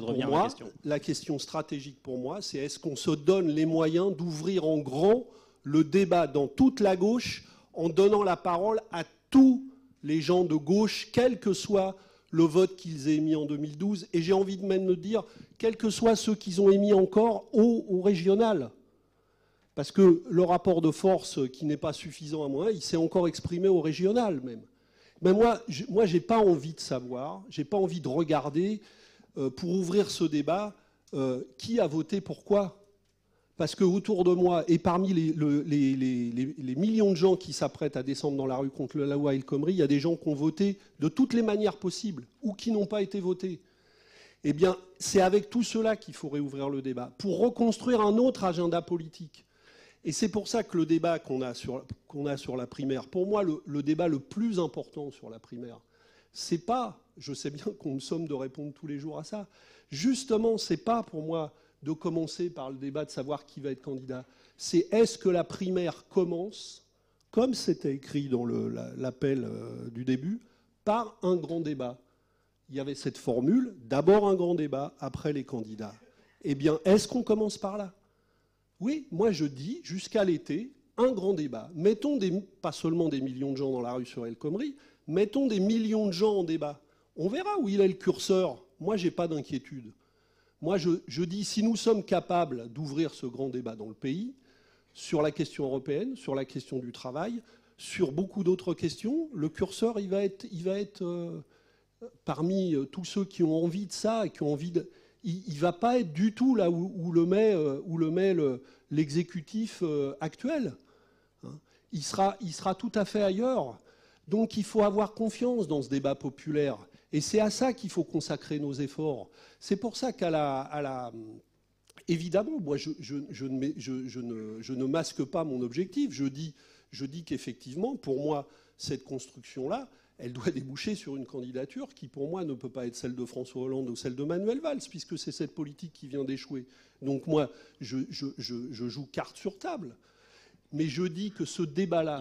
Speaker 6: pour moi, c'est est-ce qu'on se donne les moyens d'ouvrir en grand le débat dans toute la gauche en donnant la parole à tous les gens de gauche, quel que soit le vote qu'ils aient émis en 2012, et j'ai envie de même de dire, quels que soient ceux qu'ils ont émis encore au régional. Parce que le rapport de force, qui n'est pas suffisant à moi, il s'est encore exprimé au régional même. Mais moi, je n'ai pas envie de savoir, je n'ai pas envie de regarder, pour ouvrir ce débat, qui a voté pourquoi. Parce que autour de moi, et parmi les millions de gens qui s'apprêtent à descendre dans la rue contre la loi El Khomri, il y a des gens qui ont voté de toutes les manières possibles, ou qui n'ont pas été votés. Eh bien, c'est avec tout cela qu'il faut réouvrir le débat, pour reconstruire un autre agenda politique. Et c'est pour ça que le débat qu'on a sur la primaire, pour moi, le débat le plus important sur la primaire, c'est pas, je sais bien qu'on me somme de répondre tous les jours à ça, justement, c'est pas pour moi de commencer par le débat de savoir qui va être candidat. C'est est-ce que la primaire commence, comme c'était écrit dans l'appel du début, par un grand débat. Il y avait cette formule, d'abord un grand débat, après les candidats. Eh bien, est-ce qu'on commence par là? Oui, moi je dis, jusqu'à l'été, un grand débat. Mettons pas seulement des millions de gens dans la rue sur El Khomri, mettons des millions de gens en débat. On verra où il est le curseur. Moi, je n'ai pas d'inquiétude. Moi, je dis, si nous sommes capables d'ouvrir ce grand débat dans le pays, sur la question européenne, sur la question du travail, sur beaucoup d'autres questions, le curseur, il va être parmi tous ceux qui ont envie de ça et qui ont envie de... Il ne va pas être du tout là où le met l'exécutif actuel. Il sera tout à fait ailleurs. Donc il faut avoir confiance dans ce débat populaire. Et c'est à ça qu'il faut consacrer nos efforts. C'est pour ça évidemment, moi, je ne masque pas mon objectif. Je dis qu'effectivement, pour moi, cette construction-là, elle doit déboucher sur une candidature qui, pour moi, ne peut pas être celle de François Hollande ou celle de Manuel Valls, puisque c'est cette politique qui vient d'échouer. Donc moi, je joue carte sur table. Mais je dis que ce débat-là,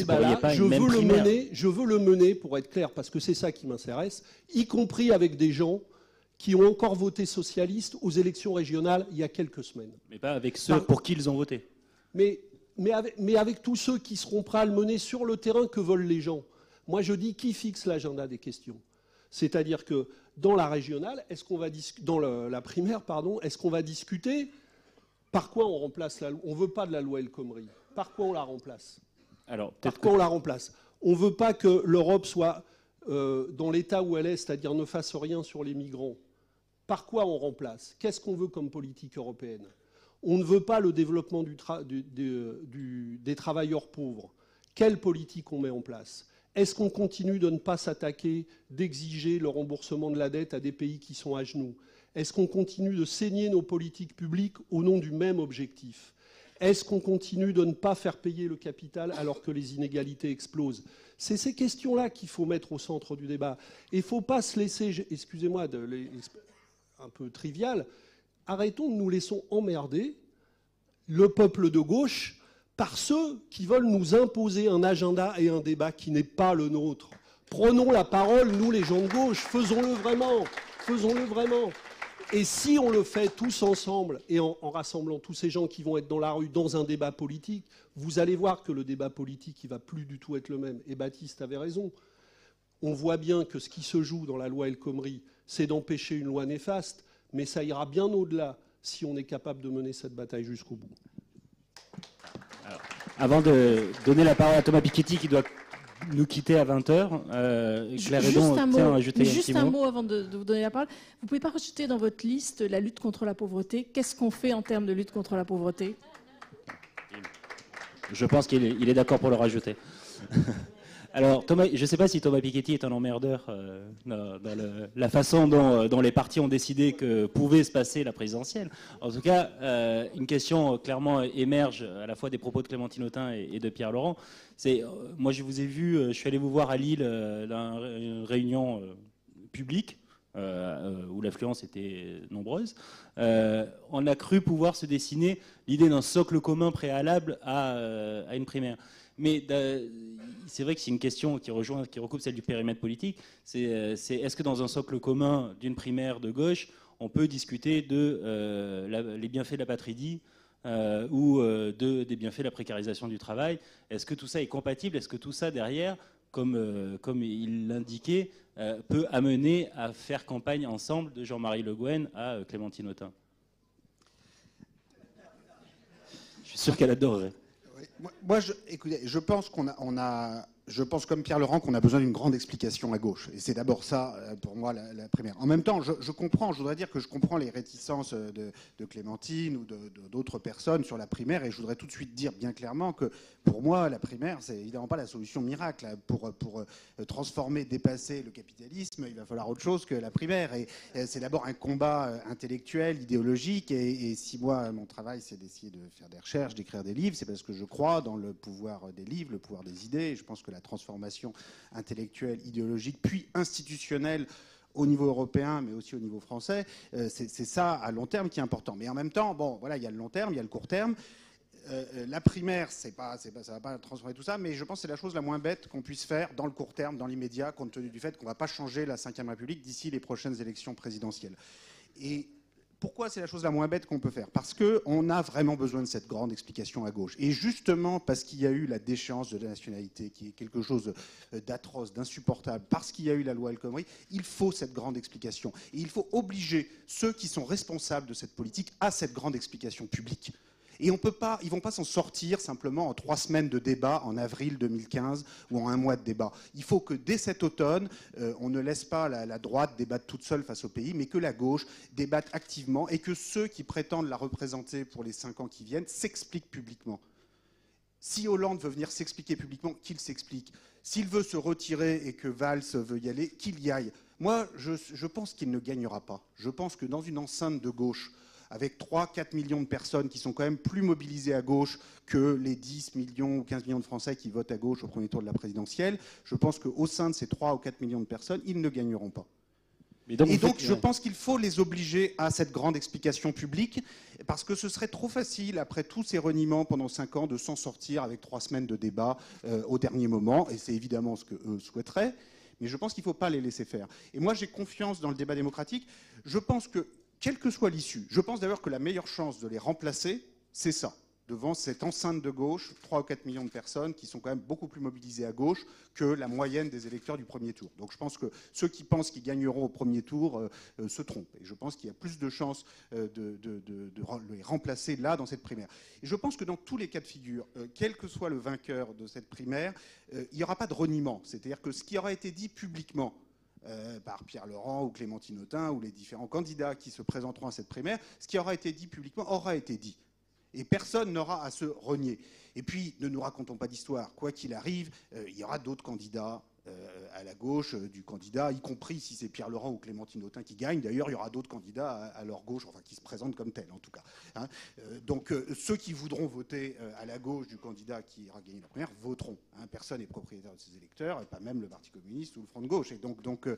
Speaker 6: je veux le mener, pour être clair, parce que c'est ça qui m'intéresse, y compris avec des gens qui ont encore voté socialiste aux élections régionales il y a quelques semaines.
Speaker 1: Mais pas avec ceux pour qui ils ont voté.
Speaker 6: Mais avec tous ceux qui seront prêts à le mener sur le terrain que veulent les gens. Moi, je dis qui fixe l'agenda des questions. C'est-à-dire que dans la régionale, dans la primaire, est-ce qu'on va discuter par quoi on remplace on ne veut pas de la loi El Khomri. Par quoi on la remplace? On ne veut pas que l'Europe soit dans l'état où elle est, c'est-à-dire ne fasse rien sur les migrants. Par quoi on remplace? Qu'est-ce qu'on veut comme politique européenne? On ne veut pas le développement des travailleurs pauvres. Quelle politique on met en place? Est-ce qu'on continue de ne pas s'attaquer, d'exiger le remboursement de la dette à des pays qui sont à genoux? Est-ce qu'on continue de saigner nos politiques publiques au nom du même objectif? Est-ce qu'on continue de ne pas faire payer le capital alors que les inégalités explosent? C'est ces questions-là qu'il faut mettre au centre du débat. Et il ne faut pas se laisser, excusez-moi, un peu trivial, arrêtons de nous laisser emmerder le peuple de gauche par ceux qui veulent nous imposer un agenda et un débat qui n'est pas le nôtre. Prenons la parole, nous les gens de gauche, faisons-le vraiment, faisons-le vraiment. Et si on le fait tous ensemble et en rassemblant tous ces gens qui vont être dans la rue dans un débat politique, vous allez voir que le débat politique, il ne va plus du tout être le même. Et Baptiste avait raison. On voit bien que ce qui se joue dans la loi El Khomri, c'est d'empêcher une loi néfaste, mais ça ira bien au-delà si on est capable de mener cette bataille jusqu'au bout.
Speaker 1: Alors, avant de donner la parole à Thomas Piketty qui doit nous quitter à 20h, Claire Hédon tient à ajouter
Speaker 3: juste un mot avant de vous donner la parole. Vous ne pouvez pas rajouter dans votre liste la lutte contre la pauvreté. Qu'est-ce qu'on fait en termes de lutte contre la pauvreté?
Speaker 1: Je pense qu'il est d'accord pour le rajouter. Alors, Thomas, je ne sais pas si Thomas Piketty est un emmerdeur dans la façon dont les partis ont décidé que pouvait se passer la présidentielle. En tout cas, une question clairement émerge à la fois des propos de Clémentine Autain et de Pierre Laurent. Moi, je vous ai vu, je suis allé vous voir à Lille dans une réunion publique où l'affluence était nombreuse. On a cru pouvoir se dessiner l'idée d'un socle commun préalable à une primaire. Mais c'est vrai que c'est une question qui recoupe celle du périmètre politique. C'est est-ce que dans un socle commun d'une primaire de gauche, on peut discuter les bienfaits de la patridie ou des bienfaits de la précarisation du travail? Est-ce que tout ça est compatible? Est-ce que tout ça derrière, comme il l'indiquait, peut amener à faire campagne ensemble de Jean-Marie Le Guen à Clémentine Autain? Je suis sûr qu'elle adorerait.
Speaker 4: Moi, écoutez, je pense je pense comme Pierre Laurent qu'on a besoin d'une grande explication à gauche. Et c'est d'abord ça, pour moi, la primaire. En même temps, je voudrais dire que je comprends les réticences de Clémentine ou d'autres personnes sur la primaire. Et je voudrais tout de suite dire bien clairement que pour moi, la primaire, c'est évidemment pas la solution miracle. Pour transformer, dépasser le capitalisme, il va falloir autre chose que la primaire. Et c'est d'abord un combat intellectuel, idéologique. Et si moi, mon travail, c'est d'essayer de faire des recherches, d'écrire des livres, c'est parce que je crois dans le pouvoir des livres, le pouvoir des idées. Et je pense que la transformation intellectuelle, idéologique, puis institutionnelle au niveau européen, mais aussi au niveau français, c'est ça à long terme qui est important. Mais en même temps, bon, voilà, il y a le long terme, il y a le court terme. La primaire, ça va pas transformer tout ça, mais je pense que c'est la chose la moins bête qu'on puisse faire dans le court terme, dans l'immédiat, compte tenu du fait qu'on ne va pas changer la Ve République d'ici les prochaines élections présidentielles. Et pourquoi c'est la chose la moins bête qu'on peut faire? Parce qu'on a vraiment besoin de cette grande explication à gauche. Et justement parce qu'il y a eu la déchéance de la nationalité, qui est quelque chose d'atroce, d'insupportable, parce qu'il y a eu la loi El Khomri, il faut cette grande explication. Et il faut obliger ceux qui sont responsables de cette politique à cette grande explication publique. Et ils ne vont pas s'en sortir simplement en 3 semaines de débat en avril 2015 ou en 1 mois de débat. Il faut que dès cet automne, on ne laisse pas la droite débattre toute seule face au pays, mais que la gauche débatte activement et que ceux qui prétendent la représenter pour les 5 ans qui viennent s'expliquent publiquement. Si Hollande veut venir s'expliquer publiquement, qu'il s'explique. S'il veut se retirer et que Valls veut y aller, qu'il y aille. Moi, je pense qu'il ne gagnera pas. Je pense que dans une enceinte de gauche, avec 3-4 millions de personnes qui sont quand même plus mobilisées à gauche que les 10 millions ou 15 millions de Français qui votent à gauche au premier tour de la présidentielle, je pense qu'au sein de ces 3 ou 4 millions de personnes, ils ne gagneront pas. Et donc, je pense qu'il faut les obliger à cette grande explication publique, parce que ce serait trop facile, après tous ces reniements pendant 5 ans, de s'en sortir avec 3 semaines de débat au dernier moment, et c'est évidemment ce qu'eux souhaiteraient, mais je pense qu'il ne faut pas les laisser faire. Et moi, j'ai confiance dans le débat démocratique. Je pense que quelle que soit l'issue, je pense d'ailleurs que la meilleure chance de les remplacer, c'est ça, devant cette enceinte de gauche, 3 ou 4 millions de personnes qui sont quand même beaucoup plus mobilisées à gauche que la moyenne des électeurs du premier tour. Donc je pense que ceux qui pensent qu'ils gagneront au premier tour se trompent. Et je pense qu'il y a plus de chances de les remplacer là, dans cette primaire. Et je pense que dans tous les cas de figure, quel que soit le vainqueur de cette primaire, il n'y aura pas de reniement. C'est-à-dire que ce qui aura été dit publiquement, par Pierre Laurent ou Clémentine Autain ou les différents candidats qui se présenteront à cette primaire, ce qui aura été dit publiquement aura été dit. Et personne n'aura à se renier. Et puis, ne nous racontons pas d'histoire. Quoi qu'il arrive, il y aura d'autres candidats à la gauche du candidat, y compris si c'est Pierre Laurent ou Clémentine Autain qui gagnent. D'ailleurs, il y aura d'autres candidats à leur gauche, enfin qui se présentent comme tels en tout cas. Hein. Donc ceux qui voudront voter à la gauche du candidat qui aura gagné la première voteront. Hein. Personne n'est propriétaire de ses électeurs, et pas même le Parti communiste ou le Front de gauche. Et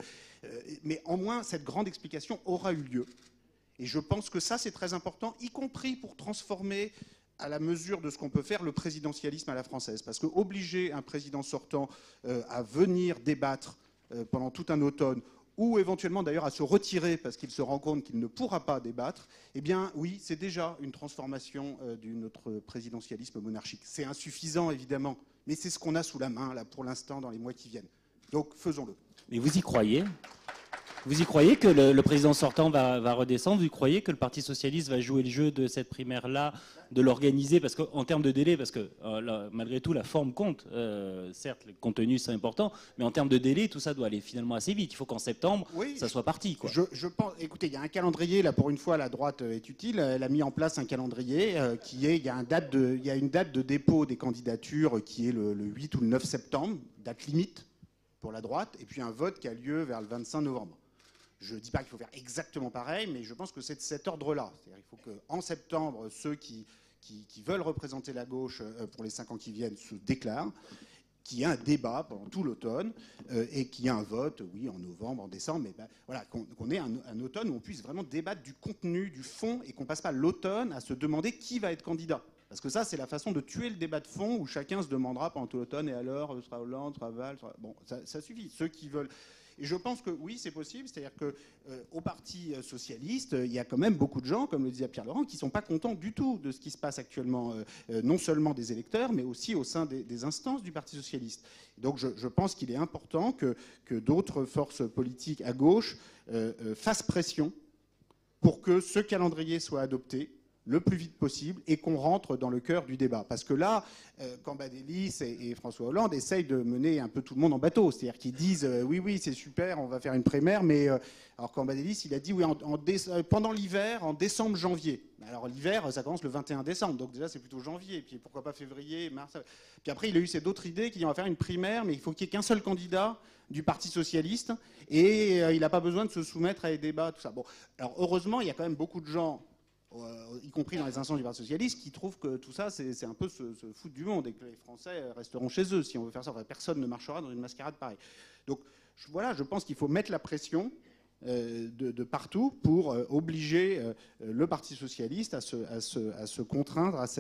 Speaker 4: mais en moins, cette grande explication aura eu lieu. Et je pense que ça, c'est très important, y compris pour transformer à la mesure de ce qu'on peut faire, le présidentialisme à la française. Parce que obliger un président sortant à venir débattre pendant tout un automne, ou éventuellement d'ailleurs à se retirer parce qu'il se rend compte qu'il ne pourra pas débattre, eh bien oui, c'est déjà une transformation de notre présidentialisme monarchique. C'est insuffisant, évidemment, mais c'est ce qu'on a sous la main, là, pour l'instant, dans les mois qui viennent. Donc, faisons-le.
Speaker 1: Mais vous y croyez ? Vous y croyez que le président sortant va redescendre ? Vous y croyez que le Parti socialiste va jouer le jeu de cette primaire-là, de l'organiser ? Parce qu'en termes de délai, parce que malgré tout, la forme compte. Certes, le contenu, c'est important, mais en termes de délai, tout ça doit aller finalement assez vite. Il faut qu'en septembre, ça soit parti, quoi.
Speaker 4: Je pense, écoutez, il y a un calendrier, là, pour une fois, la droite est utile. Elle a mis en place un calendrier il y a une date de dépôt des candidatures qui est le 8 ou le 9 septembre, date limite pour la droite, et puis un vote qui a lieu vers le 25 novembre. Je ne dis pas qu'il faut faire exactement pareil, mais je pense que c'est de cet ordre-là. C'est-à-dire qu'il faut qu'en septembre, ceux qui veulent représenter la gauche pour les 5 ans qui viennent se déclarent, qu'il y ait un débat pendant tout l'automne et qu'il y ait un vote, oui, en novembre, en décembre, mais voilà, qu'on ait un automne où on puisse vraiment débattre du contenu, du fond, et qu'on ne passe pas l'automne à se demander qui va être candidat. Parce que ça, c'est la façon de tuer le débat de fond où chacun se demandera pendant tout l'automne, et alors, sera Hollande, sera Valls, bon, ça suffit. Ceux qui veulent... Et je pense que oui, c'est possible. C'est-à-dire qu'au Parti socialiste, il y a quand même beaucoup de gens, comme le disait Pierre Laurent, qui ne sont pas contents du tout de ce qui se passe actuellement, non seulement des électeurs, mais aussi au sein des instances du Parti socialiste. Donc je pense qu'il est important que d'autres forces politiques à gauche fassent pression pour que ce calendrier soit adopté le plus vite possible et qu'on rentre dans le cœur du débat. Parce que là, Cambadélis et François Hollande essayent de mener un peu tout le monde en bateau. C'est-à-dire qu'ils disent oui, c'est super, on va faire une primaire, mais alors Cambadélis, il a dit oui, pendant l'hiver, en décembre, janvier. Alors l'hiver, ça commence le 21 décembre, donc déjà c'est plutôt janvier, puis pourquoi pas février, mars. Puis après, il a eu ces d'autres idées qui disent on va faire une primaire, mais il faut qu'il n'y ait qu'un seul candidat du Parti socialiste, et il n'a pas besoin de se soumettre à des débats, tout ça. Bon, alors heureusement, il y a quand même beaucoup de gens, y compris dans les instances du Parti socialiste, qui trouvent que tout ça, c'est un peu se foutre du monde et que les Français resteront chez eux. Si on veut faire ça, personne ne marchera dans une mascarade pareille. Donc voilà, je pense qu'il faut mettre la pression de partout pour obliger le Parti socialiste à se contraindre à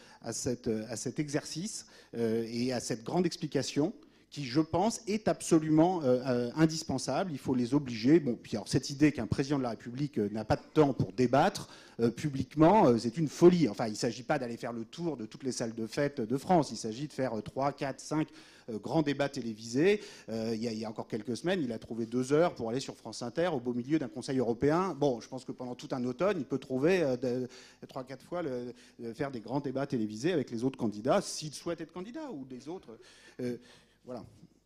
Speaker 4: cet exercice et à cette grande explication qui, je pense, est absolument indispensable. Il faut les obliger. Bon, puis alors, cette idée qu'un président de la République n'a pas de temps pour débattre publiquement, c'est une folie. Enfin, il ne s'agit pas d'aller faire le tour de toutes les salles de fête de France. Il s'agit de faire 3, 4, 5 grands débats télévisés. Il y a encore quelques semaines, il a trouvé 2 heures pour aller sur France Inter au beau milieu d'un Conseil européen. Bon, je pense que pendant tout un automne, il peut trouver 3, 4 fois faire des grands débats télévisés avec les autres candidats, s'il souhaite être candidat, ou des autres... Voilà.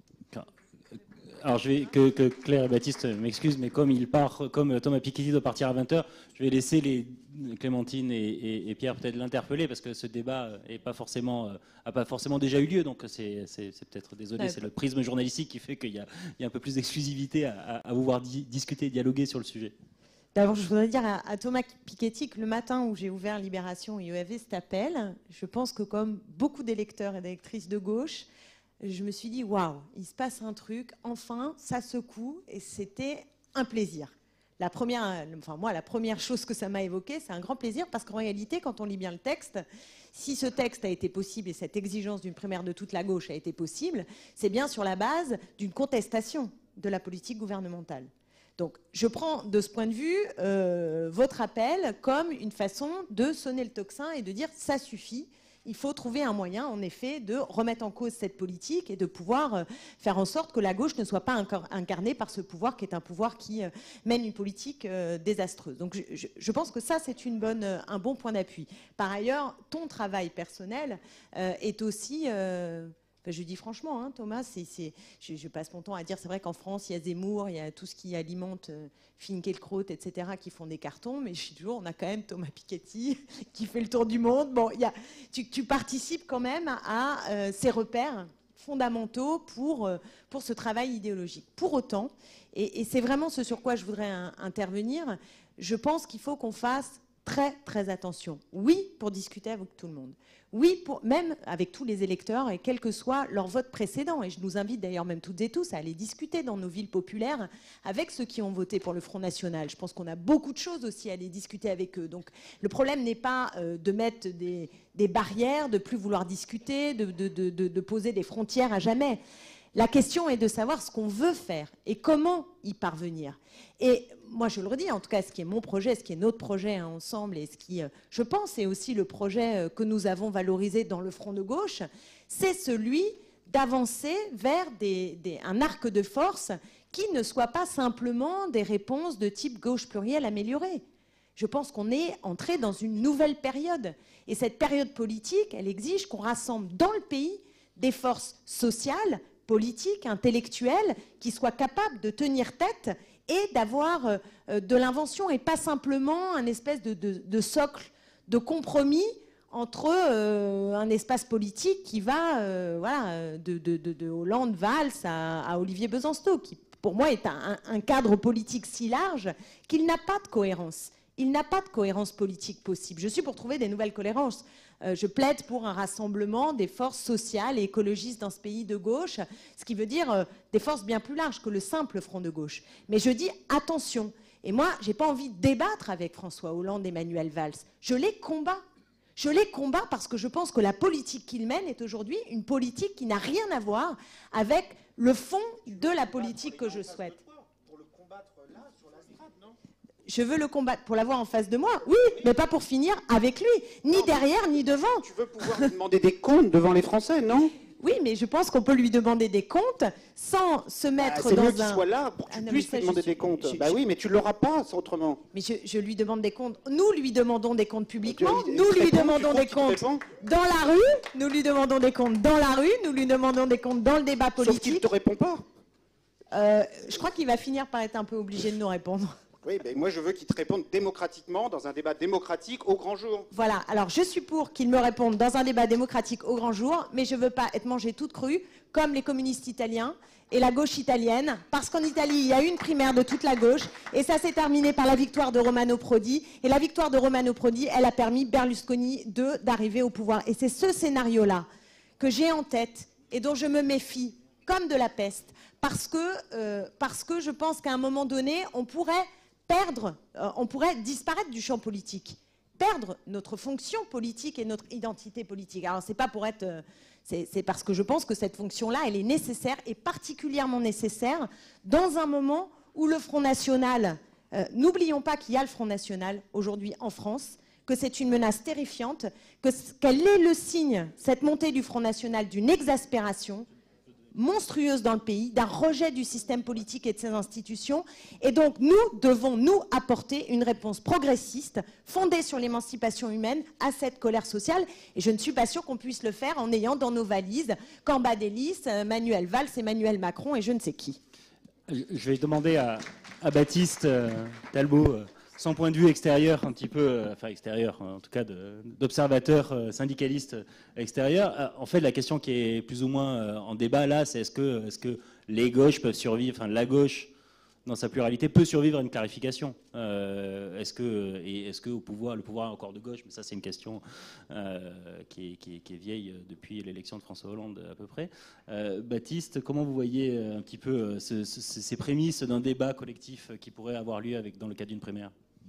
Speaker 1: Alors je vais que Claire et Baptiste m'excusent, mais comme Thomas Piketty doit partir à 20h, je vais laisser Clémentine et Pierre peut-être l'interpeller parce que ce débat n'a pas forcément déjà eu lieu, donc c'est peut-être, désolé, c'est le prisme journalistique qui fait qu'il y a un peu plus d'exclusivité à vous voir discuter, dialoguer sur le sujet.
Speaker 5: D'abord, je voudrais dire à Thomas Piketty que le matin où j'ai ouvert Libération et il y avait cet appel, je pense que comme beaucoup d'électeurs et d'électrices de gauche, je me suis dit, waouh, il se passe un truc, enfin, ça secoue, et c'était un plaisir. La première chose que ça m'a évoqué, c'est un grand plaisir, parce qu'en réalité, quand on lit bien le texte, si ce texte a été possible, et cette exigence d'une primaire de toute la gauche a été possible, c'est bien sur la base d'une contestation de la politique gouvernementale. Donc, je prends de ce point de vue votre appel comme une façon de sonner le tocsin et de dire, ça suffit. Il faut trouver un moyen, en effet, de remettre en cause cette politique et de pouvoir faire en sorte que la gauche ne soit pas incarnée par ce pouvoir qui est un pouvoir qui mène une politique désastreuse. Donc je pense que ça, c'est un bon point d'appui. Par ailleurs, ton travail personnel est aussi... je dis franchement, hein, Thomas, je passe mon temps à dire, c'est vrai qu'en France, il y a Zemmour, il y a tout ce qui alimente Finkielkraut, etc., qui font des cartons, mais on a quand même Thomas Piketty qui fait le tour du monde. Bon, tu participes quand même à ces repères fondamentaux pour ce travail idéologique. Pour autant, et c'est vraiment ce sur quoi je voudrais intervenir, je pense qu'il faut qu'on fasse très, très attention. Oui, pour discuter avec tout le monde. Oui, même avec tous les électeurs, et quel que soit leur vote précédent. Et je nous invite d'ailleurs même toutes et tous à aller discuter dans nos villes populaires avec ceux qui ont voté pour le Front National. Je pense qu'on a beaucoup de choses aussi à aller discuter avec eux. Donc le problème n'est pas de mettre des barrières, de plus vouloir discuter, de poser des frontières à jamais. La question est de savoir ce qu'on veut faire et comment y parvenir. Et moi, je le redis, en tout cas, ce qui est mon projet, ce qui est notre projet ensemble, et ce qui, je pense, est aussi le projet que nous avons valorisé dans le Front de gauche, c'est celui d'avancer vers un arc de force qui ne soit pas simplement des réponses de type gauche plurielle améliorée. Je pense qu'on est entré dans une nouvelle période. Et cette période politique, elle exige qu'on rassemble dans le pays des forces sociales, politiques, intellectuelles, qui soient capables de tenir tête et d'avoir de l'invention et pas simplement un espèce de socle de compromis entre un espace politique qui va voilà, de Hollande, Valls à Olivier Besancenot, qui pour moi est un cadre politique si large qu'il n'a pas de cohérence. Il n'a pas de cohérence politique possible. Je suis pour trouver des nouvelles cohérences. Je plaide pour un rassemblement des forces sociales et écologistes dans ce pays de gauche, ce qui veut dire des forces bien plus larges que le simple front de gauche. Mais je dis attention. Et moi, je n'ai pas envie de débattre avec François Hollande et Manuel Valls. Je les combats. Je les combats parce que je pense que la politique qu'ils mènent est aujourd'hui une politique qui n'a rien à voir avec le fond de la politique que je souhaite. Je veux le combattre pour l'avoir en face de moi, oui, mais pas pour finir avec lui, ni derrière, ni devant.
Speaker 4: Tu veux pouvoir lui demander des comptes devant les Français, non?
Speaker 5: Oui, mais je pense qu'on peut lui demander des comptes sans se mettre dans un...
Speaker 4: C'est mieux qu'il soit là pour que tu puisses lui demander des comptes. Bah oui, mais tu ne l'auras pas, c'est autrement.
Speaker 5: Mais je lui demande des comptes. Nous lui demandons des comptes publiquement. Nous lui demandons des comptes dans la rue. Nous lui demandons des comptes dans la rue. Nous lui demandons des comptes dans le débat politique.
Speaker 4: Sauf qu'il ne te répond pas.
Speaker 5: Je crois qu'il va finir par être un peu obligé de nous répondre.
Speaker 4: Oui, ben moi je veux qu'il te réponde démocratiquement, dans un débat démocratique au grand jour.
Speaker 5: Voilà, alors je suis pour qu'il me réponde dans un débat démocratique au grand jour, mais je ne veux pas être mangé toute crue, comme les communistes italiens et la gauche italienne, parce qu'en Italie, il y a eu une primaire de toute la gauche, et ça s'est terminé par la victoire de Romano Prodi, et la victoire de Romano Prodi, elle a permis Berlusconi d'arriver au pouvoir. Et c'est ce scénario-là que j'ai en tête, et dont je me méfie, comme de la peste, parce que je pense qu'à un moment donné, on pourrait disparaître du champ politique, perdre notre fonction politique et notre identité politique. Alors c'est pas pour être, c'est parce que je pense que cette fonction-là, elle est nécessaire et particulièrement nécessaire dans un moment où le Front National, n'oublions pas qu'il y a le Front National aujourd'hui en France, que c'est une menace terrifiante, qu'elle est le signe, cette montée du Front National, d'une exaspération monstrueuse dans le pays, d'un rejet du système politique et de ses institutions. Et donc, nous devons, nous, apporter une réponse progressiste, fondée sur l'émancipation humaine, à cette colère sociale. Et je ne suis pas sûre qu'on puisse le faire en ayant dans nos valises Cambadélis, Manuel Valls, Emmanuel Macron et je ne sais qui.
Speaker 1: Je vais demander à Baptiste Talbot, son point de vue extérieur, un petit peu, enfin extérieur, en tout cas d'observateur syndicaliste extérieur. En fait, la question qui est plus ou moins en débat là, c'est est-ce que les gauches peuvent survivre, enfin la gauche dans sa pluralité peut survivre à une clarification. Est-ce que au pouvoir, le pouvoir est encore de gauche, mais ça c'est une question qui est vieille depuis l'élection de François Hollande à peu près. Baptiste, comment vous voyez un petit peu ces prémices d'un débat collectif qui pourrait avoir lieu dans le cadre d'une primaire?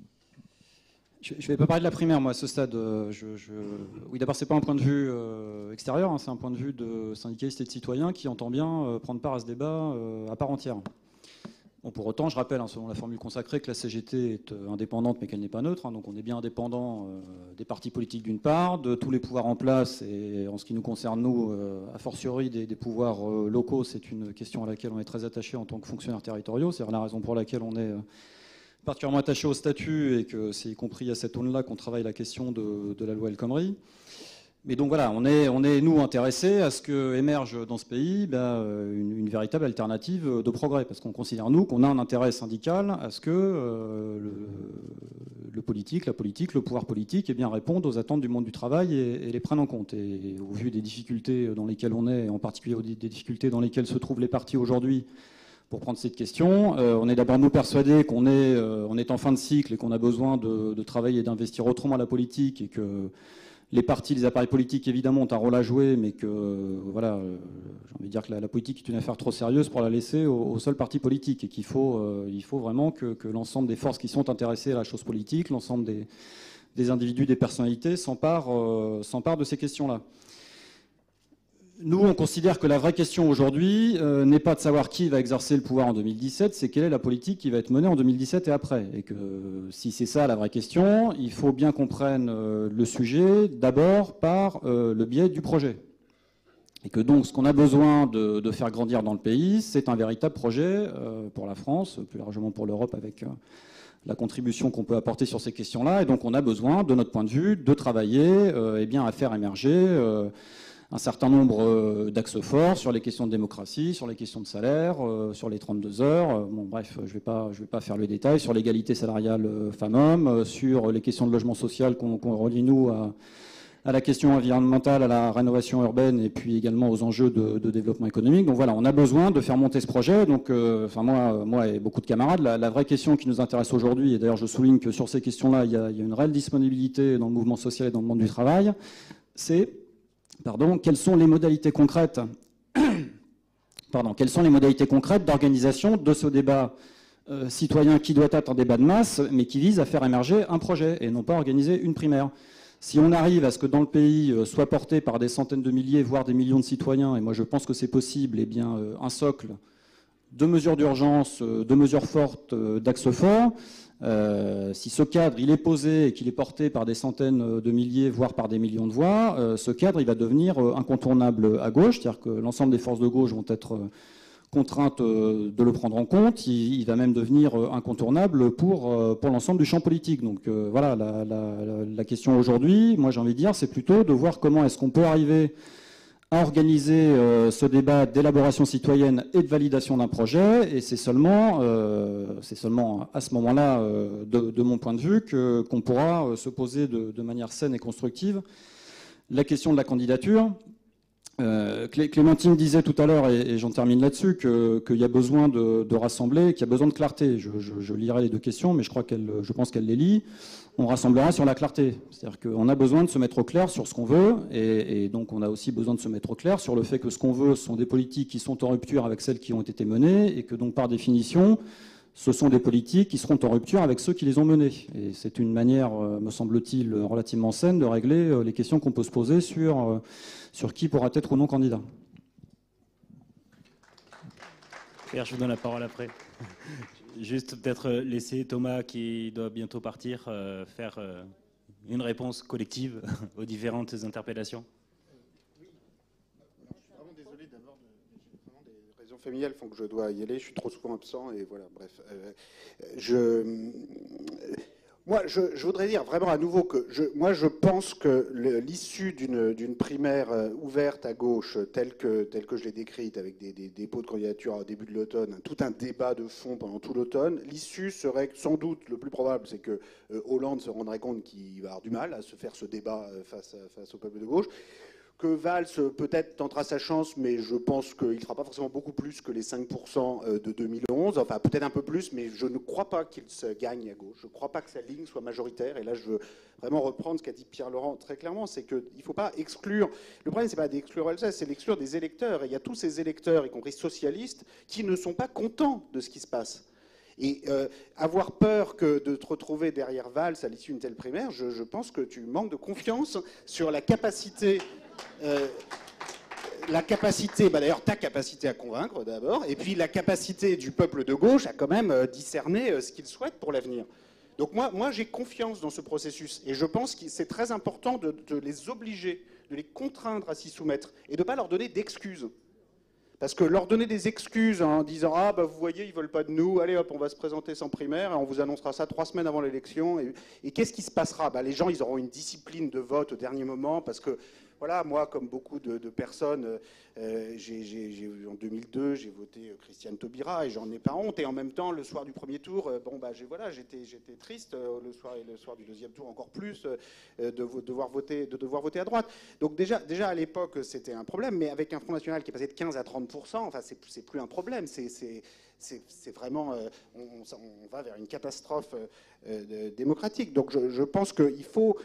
Speaker 2: Je ne vais pas parler de la primaire, moi, à ce stade. Oui, d'abord, ce n'est pas un point de vue extérieur, hein, c'est un point de vue de syndicaliste et de citoyen qui entend bien prendre part à ce débat à part entière. Bon, pour autant, je rappelle, hein, selon la formule consacrée, que la CGT est indépendante, mais qu'elle n'est pas neutre. Hein, donc on est bien indépendant des partis politiques d'une part, de tous les pouvoirs en place, et en ce qui nous concerne, nous, a fortiori des pouvoirs locaux, c'est une question à laquelle on est très attaché en tant que fonctionnaires territoriaux. C'est la raison pour laquelle on est particulièrement attaché au statut, et que c'est y compris à cette aune-là qu'on travaille la question de la loi El Khomri. Mais donc voilà, on est nous intéressés à ce qu'émerge dans ce pays une véritable alternative de progrès, parce qu'on considère nous qu'on a un intérêt syndical à ce que le politique, le pouvoir politique, répondent aux attentes du monde du travail et les prennent en compte. Et au vu des difficultés dans lesquelles on est, en particulier des difficultés dans lesquelles se trouvent les partis aujourd'hui, pour prendre cette question, on est d'abord nous persuadés qu'on est en fin de cycle et qu'on a besoin de travailler et d'investir autrement la politique, et que les partis, les appareils politiques, évidemment, ont un rôle à jouer, mais que, voilà, j'ai envie de dire que la politique est une affaire trop sérieuse pour la laisser aux seuls partis politiques, et qu'il faut vraiment que l'ensemble des forces qui sont intéressées à la chose politique, l'ensemble des individus, des personnalités, s'emparent de ces questions-là. Nous, on considère que la vraie question aujourd'hui n'est pas de savoir qui va exercer le pouvoir en 2017, c'est quelle est la politique qui va être menée en 2017 et après. Et que si c'est ça la vraie question, il faut bien qu'on prenne le sujet d'abord par le biais du projet. Et que donc ce qu'on a besoin de faire grandir dans le pays, c'est un véritable projet pour la France, plus largement pour l'Europe, avec la contribution qu'on peut apporter sur ces questions-là. Et donc on a besoin, de notre point de vue, de travailler à faire émerger un certain nombre d'axes forts sur les questions de démocratie, sur les questions de salaire, sur les 32 heures. Bon, bref, je vais pas faire le détail, sur l'égalité salariale femmes-hommes, sur les questions de logement social qu'on relie, nous, à la question environnementale, à la rénovation urbaine, et puis également aux enjeux de développement économique. Donc voilà, on a besoin de faire monter ce projet. Donc, moi et beaucoup de camarades, la vraie question qui nous intéresse aujourd'hui, et d'ailleurs je souligne que sur ces questions-là, il y a une réelle disponibilité dans le mouvement social et dans le monde du travail, c'est quelles sont les modalités concrètes d'organisation de ce débat citoyen qui doit être un débat de masse, mais qui vise à faire émerger un projet et non pas organiser une primaire. Si on arrive à ce que dans le pays soit porté par des centaines de milliers, voire des millions de citoyens, et moi je pense que c'est possible, un socle de mesures d'urgence, de mesures fortes, d'axes forts, si ce cadre il est posé et qu'il est porté par des centaines de milliers, voire par des millions de voix, ce cadre il va devenir incontournable à gauche, c'est-à-dire que l'ensemble des forces de gauche vont être contraintes de le prendre en compte. Il va même devenir incontournable pour l'ensemble du champ politique. Donc voilà, la question aujourd'hui, moi j'ai envie de dire, c'est plutôt de voir comment est-ce qu'on peut arriver à organiser ce débat d'élaboration citoyenne et de validation d'un projet, et c'est seulement à ce moment-là, de mon point de vue, qu'on pourra se poser de manière saine et constructive la question de la candidature. Clémentine disait tout à l'heure, et j'en termine là-dessus, qu'il y a besoin de rassembler, qu'il y a besoin de clarté. Je lirai les deux questions, mais je pense qu'elle les lit. On rassemblera sur la clarté. C'est-à-dire qu'on a besoin de se mettre au clair sur ce qu'on veut, et donc on a aussi besoin de se mettre au clair sur le fait que ce qu'on veut, ce sont des politiques qui sont en rupture avec celles qui ont été menées, et que donc par définition, ce sont des politiques qui seront en rupture avec ceux qui les ont menées. Et c'est une manière, me semble-t-il, relativement saine de régler les questions qu'on peut se poser sur qui pourra être ou non candidat.
Speaker 1: Pierre, je vous donne la parole après. Juste peut-être laisser Thomas, qui doit bientôt partir, faire une réponse collective aux différentes interpellations.
Speaker 4: Oui. Je suis vraiment désolé d'abord, des raisons familiales font que je dois y aller. Je suis trop souvent absent et voilà. Bref, moi, je voudrais dire vraiment à nouveau que je pense que l'issue d'une primaire ouverte à gauche, telle que je l'ai décrite, avec des dépôts de candidature au début de l'automne, tout un débat de fond pendant tout l'automne, l'issue serait sans doute, le plus probable, c'est que Hollande se rendrait compte qu'il va avoir du mal à se faire ce débat face au peuple de gauche, que Valls peut-être tentera sa chance, mais je pense qu'il ne fera pas forcément beaucoup plus que les 5% de 2011, enfin peut-être un peu plus, mais je ne crois pas qu'il se gagne à gauche. Je ne crois pas que sa ligne soit majoritaire, et là je veux vraiment reprendre ce qu'a dit Pierre Laurent très clairement, c'est qu'il ne faut pas exclure, le problème c'est pas d'exclure Valls, c'est d'exclure des électeurs, et il y a tous ces électeurs, y compris socialistes, qui ne sont pas contents de ce qui se passe. Et avoir peur de te retrouver derrière Valls à l'issue d'une telle primaire, je pense que tu manques de confiance sur la capacité... d'ailleurs ta capacité à convaincre d'abord, et puis la capacité du peuple de gauche à quand même discerner ce qu'il souhaite pour l'avenir. Donc moi j'ai confiance dans ce processus, et je pense que c'est très important de les obliger, de les contraindre à s'y soumettre, et de ne pas leur donner d'excuses. Parce que leur donner des excuses en disant « Ah, bah, vous voyez, ils ne veulent pas de nous, allez hop, on va se présenter sans primaire, et on vous annoncera ça 3 semaines avant l'élection. » Et qu'est-ce qui se passera ? Les gens, ils auront une discipline de vote au dernier moment, parce que voilà, moi, comme beaucoup de personnes, en 2002, j'ai voté Christiane Taubira et j'en ai pas honte. Et en même temps, le soir du premier tour, j'étais triste. Le soir du deuxième tour, encore plus, de devoir voter à droite. Donc déjà à l'époque, c'était un problème, mais avec un Front National qui est passé de 15 à 30%, enfin, c'est plus un problème. C'est vraiment, on va vers une catastrophe démocratique. Donc je pense qu'il faut,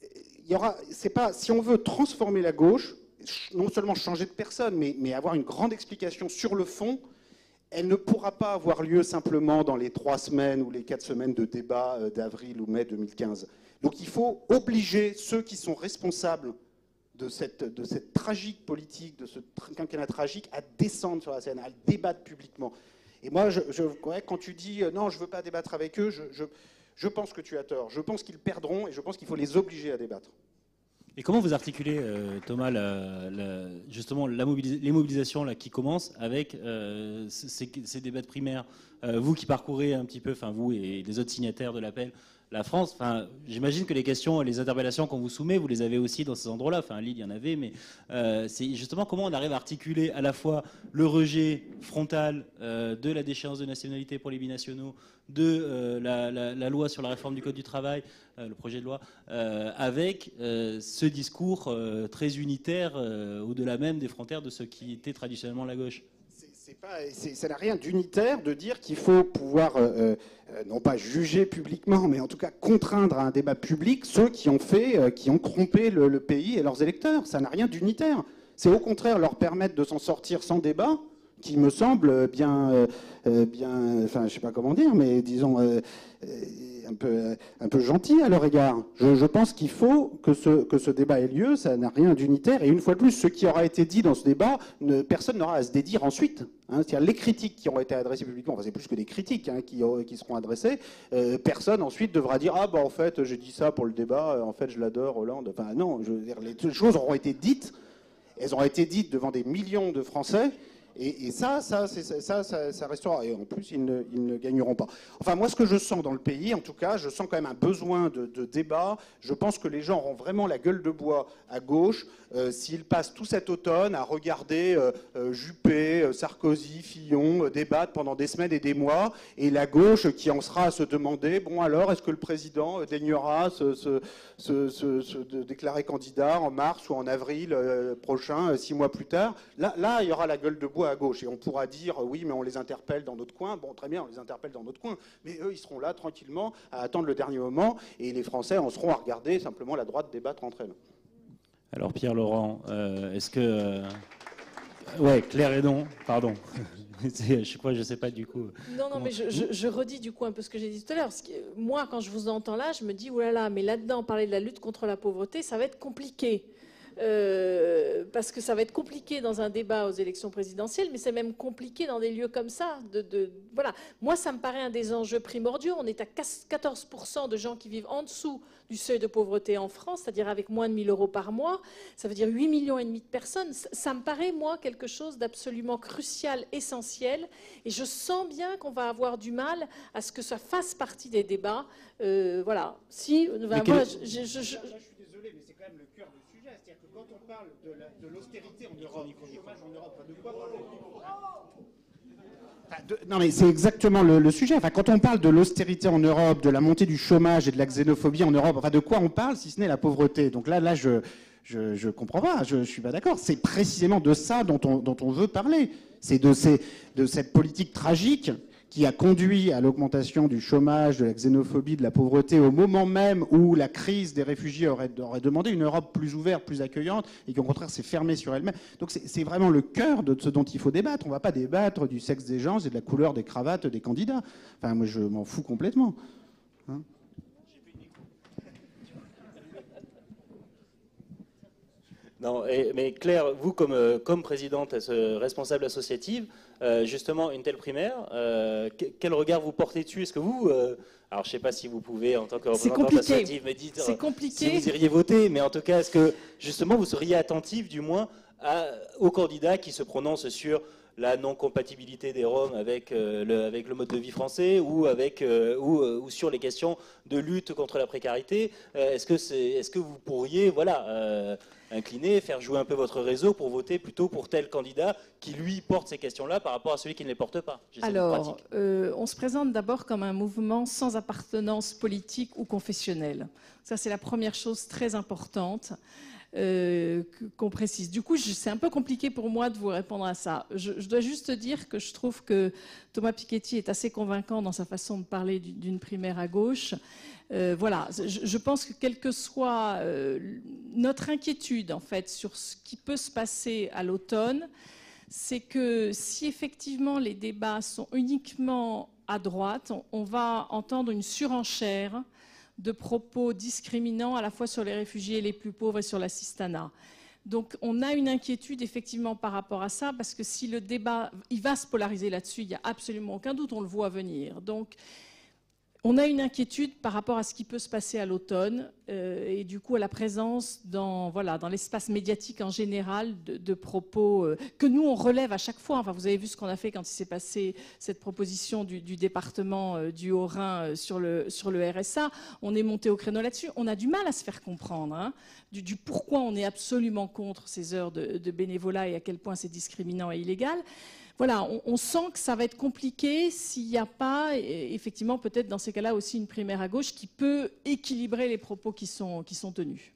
Speaker 4: si on veut transformer la gauche, non seulement changer de personne, mais avoir une grande explication sur le fond, elle ne pourra pas avoir lieu simplement dans les 3 semaines ou les 4 semaines de débat d'avril ou mai 2015. Donc il faut obliger ceux qui sont responsables de cette tragique politique, de ce quinquennat tragique, à descendre sur la scène, à le débattre publiquement. Et moi, quand tu dis non, je ne veux pas débattre avec eux, je pense que tu as tort. Je pense qu'ils perdront et je pense qu'il faut les obliger à débattre.
Speaker 1: Et comment vous articulez, Thomas, justement les mobilisations là, qui commencent avec ces débats de primaires, vous qui parcourez un petit peu, enfin vous et les autres signataires de l'appel, la France, enfin, j'imagine que les questions, les interpellations qu'on vous soumet, vous les avez aussi dans ces endroits-là. Enfin, à Lille, il y en avait, mais c'est justement comment on arrive à articuler à la fois le rejet frontal de la déchéance de nationalité pour les binationaux, de la loi sur la réforme du Code du travail, le projet de loi, avec ce discours très unitaire, au-delà même des frontières de ce qui était traditionnellement la gauche.
Speaker 4: Ça n'a rien d'unitaire de dire qu'il faut pouvoir, non pas juger publiquement, mais en tout cas contraindre à un débat public ceux qui ont trompé le pays et leurs électeurs. Ça n'a rien d'unitaire. C'est au contraire leur permettre de s'en sortir sans débat, qui me semble bien, enfin, je sais pas comment dire, mais disons un peu gentil à leur égard. Je pense qu'il faut que ce débat ait lieu. Ça n'a rien d'unitaire. Et une fois de plus, ce qui aura été dit dans ce débat, personne n'aura à se dédire ensuite. C'est-à-dire les critiques qui auront été adressées publiquement, enfin, c'est plus que des critiques qui seront adressées. Personne ensuite devra dire ah bah en fait j'ai dit ça pour le débat, en fait je l'adore Hollande. Enfin non, je veux dire les choses auront été dites. Elles auront été dites devant des millions de Français. Et ça restera. Et en plus, ils ne gagneront pas. Enfin, moi, ce que je sens dans le pays, en tout cas, je sens quand même un besoin de débat. Je pense que les gens auront vraiment la gueule de bois à gauche s'ils passent tout cet automne à regarder Juppé, Sarkozy, Fillon débattre pendant des semaines et des mois. Et la gauche qui en sera à se demander, bon alors, est-ce que le président daignera se déclarer candidat en mars ou en avril prochain, 6 mois plus tard. Là, il y aura la gueule de bois à gauche et on pourra dire oui mais on les interpelle dans notre coin. Bon très bien, on les interpelle dans notre coin, mais eux ils seront là tranquillement à attendre le dernier moment et les Français en seront à regarder simplement la droite débattre entre elles.
Speaker 1: Alors Pierre Laurent, est-ce que... ouais, Claire et non, pardon. Je sais pas du coup.
Speaker 3: Non, mais je redis du coup un peu ce que j'ai dit tout à l'heure. Moi, quand je vous entends là, je me dis, oulala, mais là-dedans, parler de la lutte contre la pauvreté, ça va être compliqué. Parce que ça va être compliqué dans un débat aux élections présidentielles, mais c'est même compliqué dans des lieux comme ça. Voilà. Moi, ça me paraît un des enjeux primordiaux. On est à 14% de gens qui vivent en dessous du seuil de pauvreté en France, c'est-à-dire avec moins de 1 000 € par mois. Ça veut dire 8,5 millions de personnes. Ça me paraît, moi, quelque chose d'absolument crucial, essentiel. Et je sens bien qu'on va avoir du mal à ce que ça fasse partie des débats. Voilà. Si, moi,
Speaker 4: quand on parle de l'austérité en Europe, du chômage en Europe, de quoi parlez-vous ? Non mais c'est exactement le sujet. Enfin, quand on parle de l'austérité en Europe, de la montée du chômage et de la xénophobie en Europe, enfin de quoi on parle si ce n'est la pauvreté ? Donc là je comprends pas, je suis pas d'accord. C'est précisément de ça dont on veut parler. C'est de cette politique tragique qui a conduit à l'augmentation du chômage, de la xénophobie, de la pauvreté, au moment même où la crise des réfugiés aurait demandé une Europe plus ouverte, plus accueillante, et qui au contraire s'est fermée sur elle-même. Donc c'est vraiment le cœur de ce dont il faut débattre. On ne va pas débattre du sexe des gens et de la couleur des cravates des candidats. Enfin, moi, je m'en fous complètement. Hein ?
Speaker 1: Non, mais Claire, vous comme présidente responsable associative, justement une telle primaire, quel regard vous portez dessus ? Est-ce que vous, alors je ne sais pas si vous pouvez en tant que représentante associative me dire si vous iriez voter, mais en tout cas est-ce que justement vous seriez attentif du moins aux candidats qui se prononcent sur la non-compatibilité des Roms avec le mode de vie français ou sur les questions de lutte contre la précarité. Est-ce que vous pourriez incliner, faire jouer un peu votre réseau pour voter plutôt pour tel candidat qui, lui, porte ces questions-là par rapport à celui qui ne les porte pas?
Speaker 3: Alors, on se présente d'abord comme un mouvement sans appartenance politique ou confessionnelle. Ça, c'est la première chose très importante. Qu'on précise. Du coup, c'est un peu compliqué pour moi de vous répondre à ça. Je dois juste dire que je trouve que Thomas Piketty est assez convaincant dans sa façon de parler d'une primaire à gauche. Voilà, je pense que quelle que soit notre inquiétude en fait sur ce qui peut se passer à l'automne, c'est que si effectivement les débats sont uniquement à droite, on va entendre une surenchère de propos discriminants à la fois sur les réfugiés les plus pauvres et sur l'assistanat. Donc on a une inquiétude effectivement par rapport à ça, parce que si le débat, il va se polariser là-dessus, il n'y a absolument aucun doute, on le voit venir. Donc on a une inquiétude par rapport à ce qui peut se passer à l'automne et du coup à la présence dans l'espace médiatique en général de propos que nous on relève à chaque fois. Enfin, vous avez vu ce qu'on a fait quand il s'est passé cette proposition du département du Haut-Rhin sur le RSA. On est monté au créneau là-dessus. On a du mal à se faire comprendre hein, du pourquoi on est absolument contre ces heures de bénévolat et à quel point c'est discriminant et illégal. Voilà, on sent que ça va être compliqué s'il n'y a pas, effectivement, peut-être dans ces cas-là aussi une primaire à gauche qui peut équilibrer les propos qui sont tenus.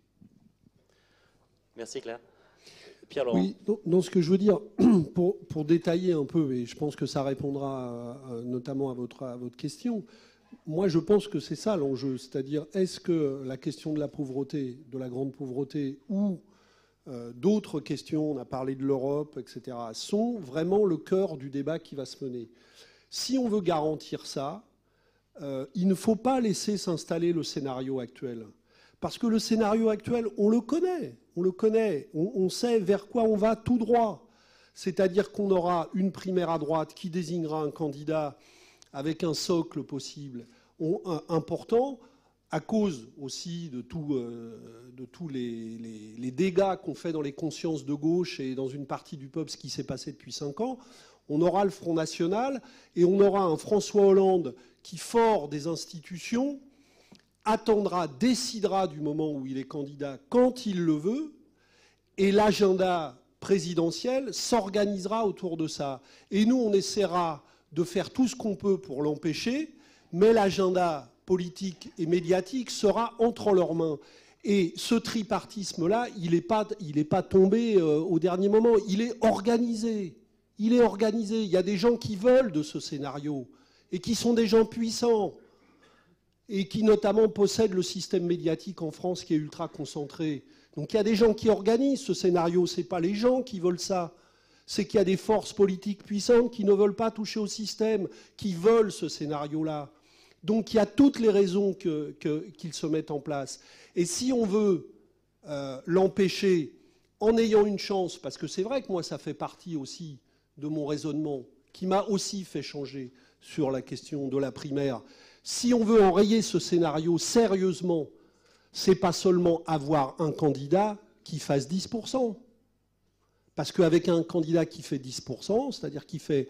Speaker 1: Merci Claire. Pierre-Laurent.
Speaker 6: Oui, dans ce que je veux dire, pour détailler un peu, et je pense que ça répondra notamment à votre question, moi je pense que c'est ça l'enjeu, c'est-à-dire est-ce que la question de la pauvreté, de la grande pauvreté, ou d'autres questions, on a parlé de l'Europe, etc., sont vraiment le cœur du débat qui va se mener. Si on veut garantir ça, il ne faut pas laisser s'installer le scénario actuel. Parce que le scénario actuel, on le connaît, on sait vers quoi on va tout droit. C'est-à-dire qu'on aura une primaire à droite qui désignera un candidat avec un socle possible important, à cause aussi de tous les dégâts qu'on fait dans les consciences de gauche et dans une partie du peuple, ce qui s'est passé depuis 5 ans, on aura le Front National et on aura un François Hollande qui, fort des institutions, attendra, décidera du moment où il est candidat quand il le veut, et l'agenda présidentiel s'organisera autour de ça. Et nous, on essaiera de faire tout ce qu'on peut pour l'empêcher, mais l'agenda politique et médiatique sera entre leurs mains. Et ce tripartisme-là, il n'est pas tombé au dernier moment. Il est organisé. Il est organisé. Il y a des gens qui veulent de ce scénario et qui sont des gens puissants et qui notamment possèdent le système médiatique en France qui est ultra concentré. Donc il y a des gens qui organisent ce scénario. Ce n'est pas les gens qui veulent ça. C'est qu'il y a des forces politiques puissantes qui ne veulent pas toucher au système, qui veulent ce scénario-là. Donc il y a toutes les raisons qu'ils se mettent en place. Et si on veut l'empêcher en ayant une chance, parce que c'est vrai que moi ça fait partie aussi de mon raisonnement, qui m'a aussi fait changer sur la question de la primaire, si on veut enrayer ce scénario sérieusement, c'est pas seulement avoir un candidat qui fasse 10%. Parce qu'avec un candidat qui fait 10%, c'est-à-dire qui fait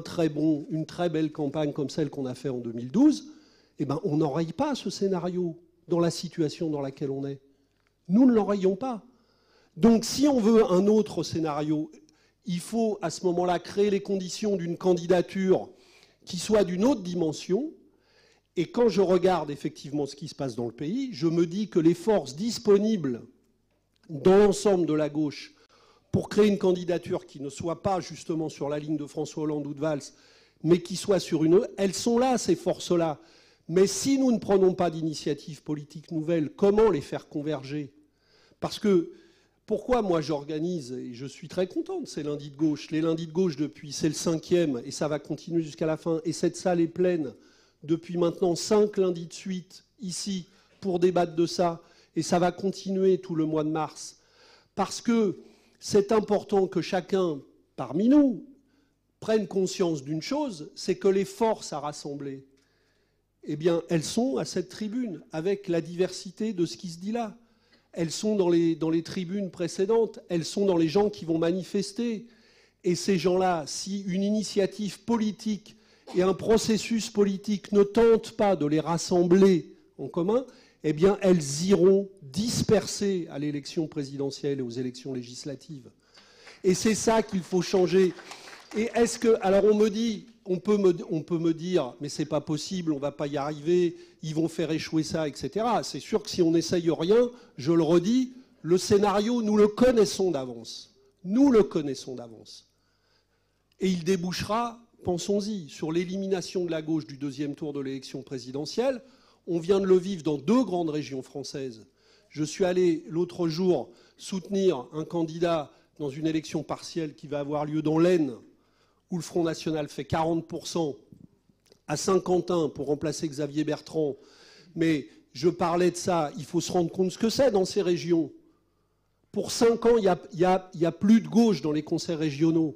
Speaker 6: une très belle campagne comme celle qu'on a fait en 2012, eh ben, on n'enraye pas ce scénario dans la situation dans laquelle on est. Nous ne l'enrayons pas. Donc si on veut un autre scénario, il faut à ce moment-là créer les conditions d'une candidature qui soit d'une autre dimension. Et quand je regarde effectivement ce qui se passe dans le pays, je me dis que les forces disponibles dans l'ensemble de la gauche pour créer une candidature qui ne soit pas justement sur la ligne de François Hollande ou de Valls, mais qui soit sur une autre, elles sont là, ces forces-là. Mais si nous ne prenons pas d'initiatives politiques nouvelles, comment les faire converger? Parce que, pourquoi moi j'organise, et je suis très content de ces lundis de gauche, les lundis de gauche c'est le 5e, et ça va continuer jusqu'à la fin, et cette salle est pleine depuis maintenant 5 lundis de suite, ici, pour débattre de ça, et ça va continuer tout le mois de mars. Parce que c'est important que chacun, parmi nous, prenne conscience d'une chose, c'est que les forces à rassembler, eh bien, elles sont à cette tribune, avec la diversité de ce qui se dit là. Elles sont dans les tribunes précédentes, elles sont dans les gens qui vont manifester. Et ces gens-là, si une initiative politique et un processus politique ne tentent pas de les rassembler en commun, eh bien, elles iront disperser à l'élection présidentielle et aux élections législatives. Et c'est ça qu'il faut changer. Et est-ce que... Alors on me dit, on peut me dire, mais c'est pas possible, on va pas y arriver, ils vont faire échouer ça, etc. C'est sûr que si on n'essaye rien, je le redis, le scénario, nous le connaissons d'avance. Nous le connaissons d'avance. Et il débouchera, pensons-y, sur l'élimination de la gauche du deuxième tour de l'élection présidentielle. On vient de le vivre dans 2 grandes régions françaises. Je suis allé l'autre jour soutenir un candidat dans une élection partielle qui va avoir lieu dans l'Aisne, où le Front National fait 40%, à Saint-Quentin pour remplacer Xavier Bertrand. Mais je parlais de ça, il faut se rendre compte ce que c'est dans ces régions. Pour 5 ans, il y a plus de gauche dans les conseils régionaux.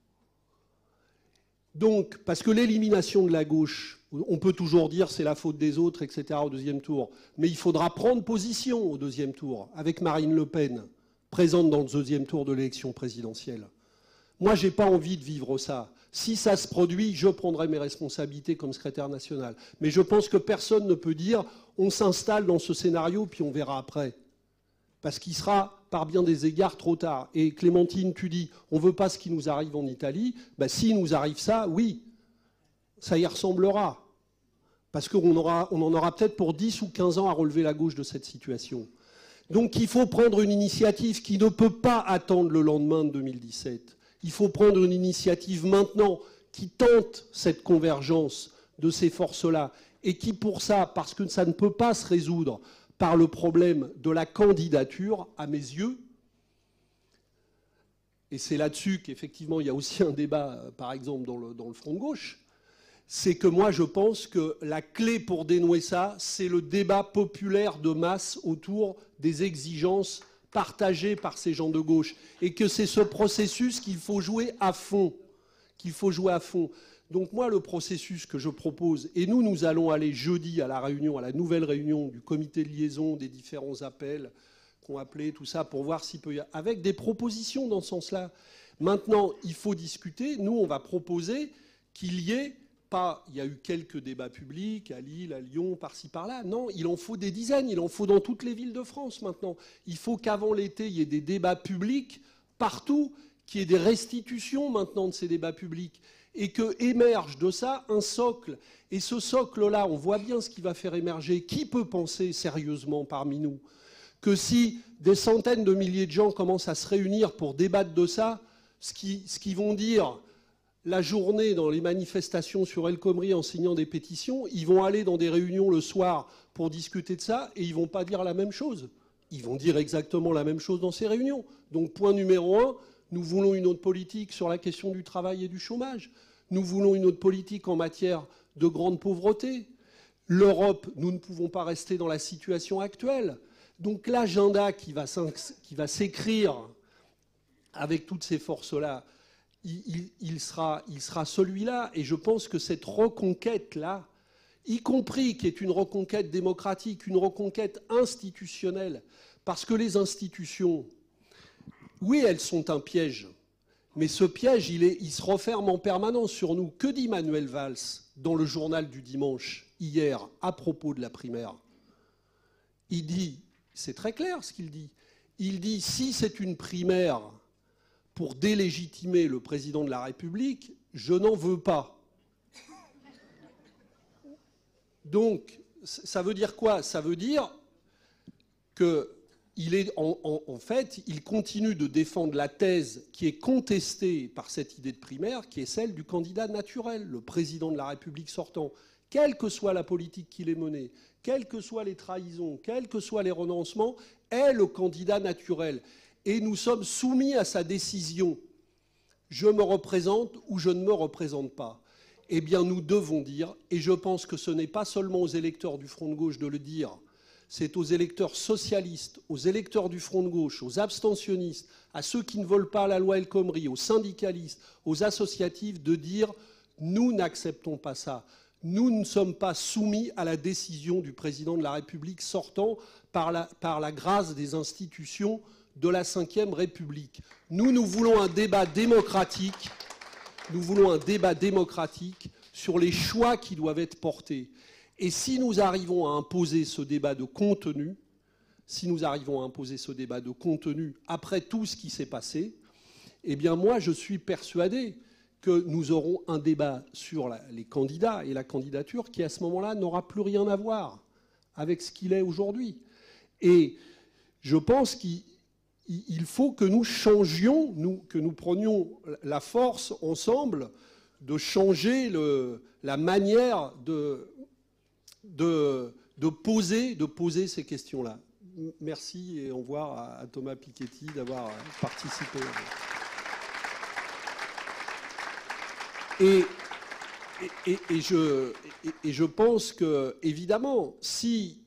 Speaker 6: Donc, parce que l'élimination de la gauche, on peut toujours dire c'est la faute des autres, etc. au deuxième tour, mais il faudra prendre position au deuxième tour, avec Marine Le Pen, présente dans le deuxième tour de l'élection présidentielle. Moi, je n'ai pas envie de vivre ça. Si ça se produit, je prendrai mes responsabilités comme secrétaire national. Mais je pense que personne ne peut dire on s'installe dans ce scénario, puis on verra après. Parce qu'il sera, par bien des égards, trop tard. Et Clémentine, tu dis, on ne veut pas ce qui nous arrive en Italie. Ben, s'il nous arrive ça, oui, ça y ressemblera. Parce qu'on en aura peut-être pour 10 ou 15 ans à relever la gauche de cette situation. Donc il faut prendre une initiative qui ne peut pas attendre le lendemain de 2017. Il faut prendre une initiative maintenant qui tente cette convergence de ces forces-là. Et qui, pour ça, parce que ça ne peut pas se résoudre par le problème de la candidature, à mes yeux, et c'est là-dessus qu'effectivement il y a aussi un débat, par exemple, dans le Front de gauche, c'est que moi je pense que la clé pour dénouer ça, c'est le débat populaire de masse autour des exigences partagées par ces gens de gauche, et que c'est ce processus qu'il faut jouer à fond, Donc moi, le processus que je propose, et nous allons aller jeudi à la réunion, à la nouvelle réunion du comité de liaison des différents appels qu'on appelait, tout ça, pour voir s'il peut y avoir, avec des propositions dans ce sens-là. Maintenant, il faut discuter. Nous, on va proposer qu'il y ait pas... Il y a eu quelques débats publics à Lille, à Lyon, par-ci, par-là. Non, il en faut des dizaines. Il en faut dans toutes les villes de France maintenant. Il faut qu'avant l'été, il y ait des débats publics partout, qu'il y ait des restitutions maintenant de ces débats publics. Et que émerge de ça un socle. Et ce socle-là, on voit bien ce qui va faire émerger. Qui peut penser sérieusement parmi nous que si des centaines de milliers de gens commencent à se réunir pour débattre de ça, ce qu'ils vont dire la journée dans les manifestations sur El Khomri en signant des pétitions, ils vont aller dans des réunions le soir pour discuter de ça et ils ne vont pas dire la même chose. Ils vont dire exactement la même chose dans ces réunions. Donc point numéro 1, nous voulons une autre politique sur la question du travail et du chômage. Nous voulons une autre politique en matière de grande pauvreté. L'Europe, nous ne pouvons pas rester dans la situation actuelle. Donc l'agenda qui va s'écrire avec toutes ces forces-là, il sera celui-là. Et je pense que cette reconquête-là, y compris qui est une reconquête démocratique, une reconquête institutionnelle, parce que les institutions, oui, elles sont un piège. Mais ce piège, il se referme en permanence sur nous. Que dit Manuel Valls dans le journal du dimanche, hier, à propos de la primaire? Il dit, c'est très clair ce qu'il dit, il dit, si c'est une primaire pour délégitimer le président de la République, je n'en veux pas. Donc, ça veut dire quoi? Ça veut dire que en fait, il continue de défendre la thèse qui est contestée par cette idée de primaire, qui est celle du candidat naturel, le président de la République sortant. Quelle que soit la politique qu'il ait menée, quelles que soient les trahisons, quels que soient les renoncements, est le candidat naturel. Et nous sommes soumis à sa décision. Je me représente ou je ne me représente pas. Eh bien, nous devons dire, et je pense que ce n'est pas seulement aux électeurs du Front de gauche de le dire, c'est aux électeurs socialistes, aux électeurs du Front de gauche, aux abstentionnistes, à ceux qui ne veulent pas la loi El Khomri, aux syndicalistes, aux associatifs, de dire « nous n'acceptons pas ça ». Nous ne sommes pas soumis à la décision du président de la République sortant par la grâce des institutions de la Ve République. Nous voulons un débat démocratique. Nous voulons un débat démocratique sur les choix qui doivent être portés. Et si nous arrivons à imposer ce débat de contenu, après tout ce qui s'est passé, eh bien moi je suis persuadé que nous aurons un débat sur les candidats et la candidature qui à ce moment-là n'aura plus rien à voir avec ce qu'il est aujourd'hui. Et je pense qu'il faut que nous changions, que nous prenions la force ensemble de changer la manière de poser ces questions-là. Merci et au revoir à Thomas Piketty d'avoir participé. Et je pense que, évidemment, si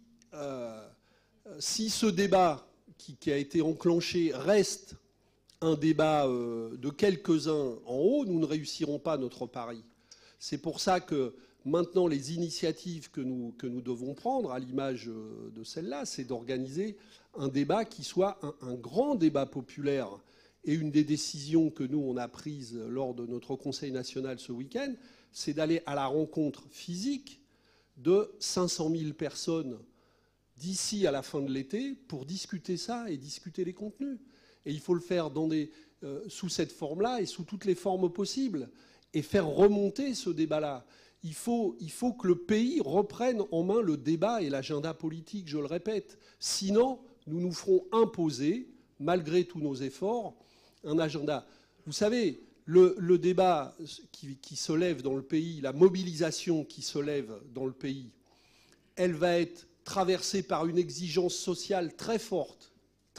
Speaker 6: ce débat qui a été enclenché reste un débat de quelques-uns en haut, nous ne réussirons pas notre pari. C'est pour ça que maintenant les initiatives que nous devons prendre, à l'image de celle-là, c'est d'organiser un débat qui soit un grand débat populaire. Et une des décisions que nous, on a prises lors de notre Conseil national ce week-end, c'est d'aller à la rencontre physique de 500 000 personnes d'ici à la fin de l'été pour discuter ça et discuter les contenus. Et il faut le faire sous cette forme-là et sous toutes les formes possibles et faire remonter ce débat-là. Il faut que le pays reprenne en main le débat et l'agenda politique, je le répète. Sinon, nous nous ferons imposer, malgré tous nos efforts, un agenda. Vous savez, le débat qui se lève dans le pays, la mobilisation qui se lève dans le pays, elle va être traversée par une exigence sociale très forte,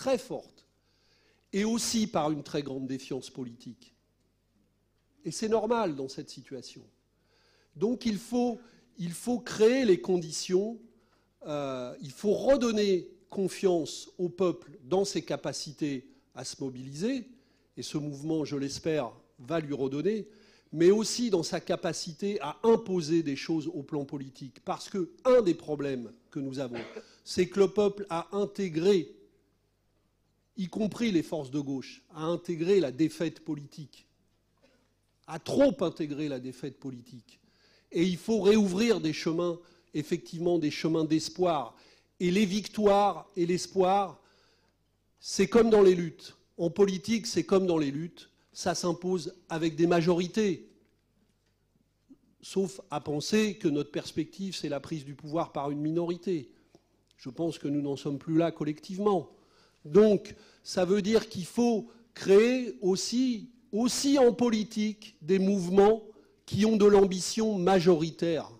Speaker 6: et aussi par une très grande défiance politique. Et c'est normal dans cette situation. Donc il faut créer les conditions, il faut redonner confiance au peuple dans ses capacités à se mobiliser, et ce mouvement, je l'espère, va lui redonner, mais aussi dans sa capacité à imposer des choses au plan politique. Parce qu'un des problèmes que nous avons, c'est que le peuple a intégré, y compris les forces de gauche, a intégré la défaite politique, a trop intégré la défaite politique. Et il faut réouvrir des chemins, effectivement, des chemins d'espoir. Et les victoires et l'espoir, c'est comme dans les luttes. En politique, c'est comme dans les luttes. Ça s'impose avec des majorités. Sauf à penser que notre perspective, c'est la prise du pouvoir par une minorité. Je pense que nous n'en sommes plus là collectivement. Donc, ça veut dire qu'il faut créer aussi en politique des mouvements qui ont de l'ambition majoritaire.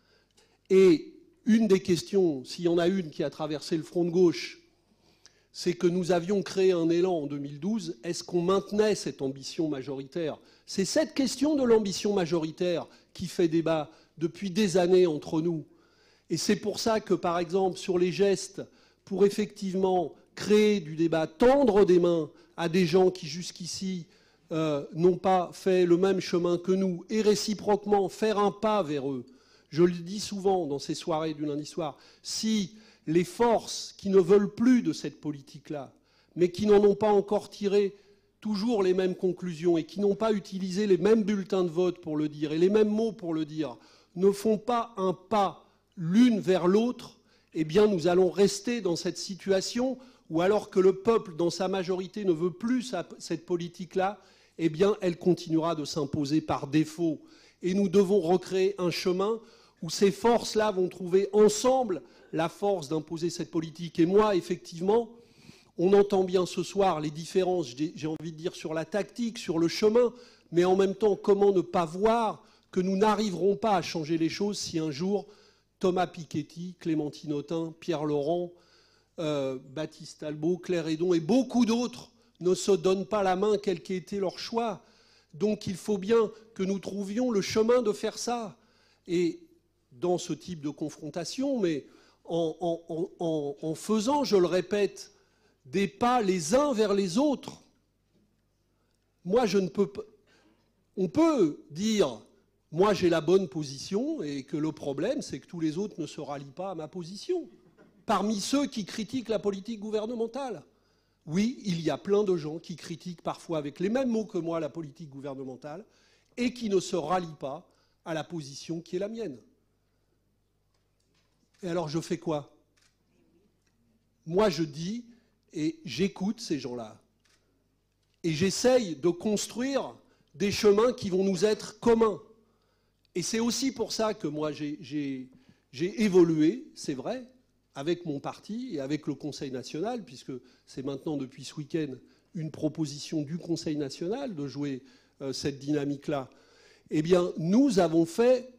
Speaker 6: Et une des questions, s'il y en a une qui a traversé le front de gauche, c'est que nous avions créé un élan en 2012. Est-ce qu'on maintenait cette ambition majoritaire ? C'est cette question de l'ambition majoritaire qui fait débat depuis des années entre nous. Et c'est pour ça que, par exemple, sur les gestes, pour effectivement créer du débat, tendre des mains à des gens qui jusqu'ici n'ont pas fait le même chemin que nous, et réciproquement faire un pas vers eux. Je le dis souvent dans ces soirées du lundi soir, si les forces qui ne veulent plus de cette politique-là, mais qui n'en ont pas encore tiré toujours les mêmes conclusions et qui n'ont pas utilisé les mêmes bulletins de vote pour le dire et les mêmes mots pour le dire, ne font pas un pas l'une vers l'autre, eh bien nous allons rester dans cette situation où alors que le peuple dans sa majorité ne veut plus cette politique-là, eh bien elle continuera de s'imposer par défaut. Et nous devons recréer un chemin où ces forces-là vont trouver ensemble la force d'imposer cette politique. Et moi, effectivement, on entend bien ce soir les différences, j'ai envie de dire, sur la tactique, sur le chemin, mais en même temps, comment ne pas voir que nous n'arriverons pas à changer les choses si un jour Thomas Piketty, Clémentine Autain, Pierre Laurent, Baptiste Talbot, Claire Hédon et beaucoup d'autres ne se donnent pas la main, quel qu'ait été leur choix. Donc il faut bien que nous trouvions le chemin de faire ça. Et dans ce type de confrontation, mais en faisant, je le répète, des pas les uns vers les autres. Moi, je ne peux pas... On peut dire, moi j'ai la bonne position et que le problème, c'est que tous les autres ne se rallient pas à ma position. Parmi ceux qui critiquent la politique gouvernementale. Oui, il y a plein de gens qui critiquent parfois avec les mêmes mots que moi la politique gouvernementale et qui ne se rallient pas à la position qui est la mienne. Et alors je fais quoi? Moi je dis et j'écoute ces gens-là. Et j'essaye de construire des chemins qui vont nous être communs. Et c'est aussi pour ça que moi j'ai évolué, c'est vrai, avec mon parti et avec le Conseil national, puisque c'est maintenant depuis ce week-end une proposition du Conseil national de jouer cette dynamique-là. Eh bien, nous avons fait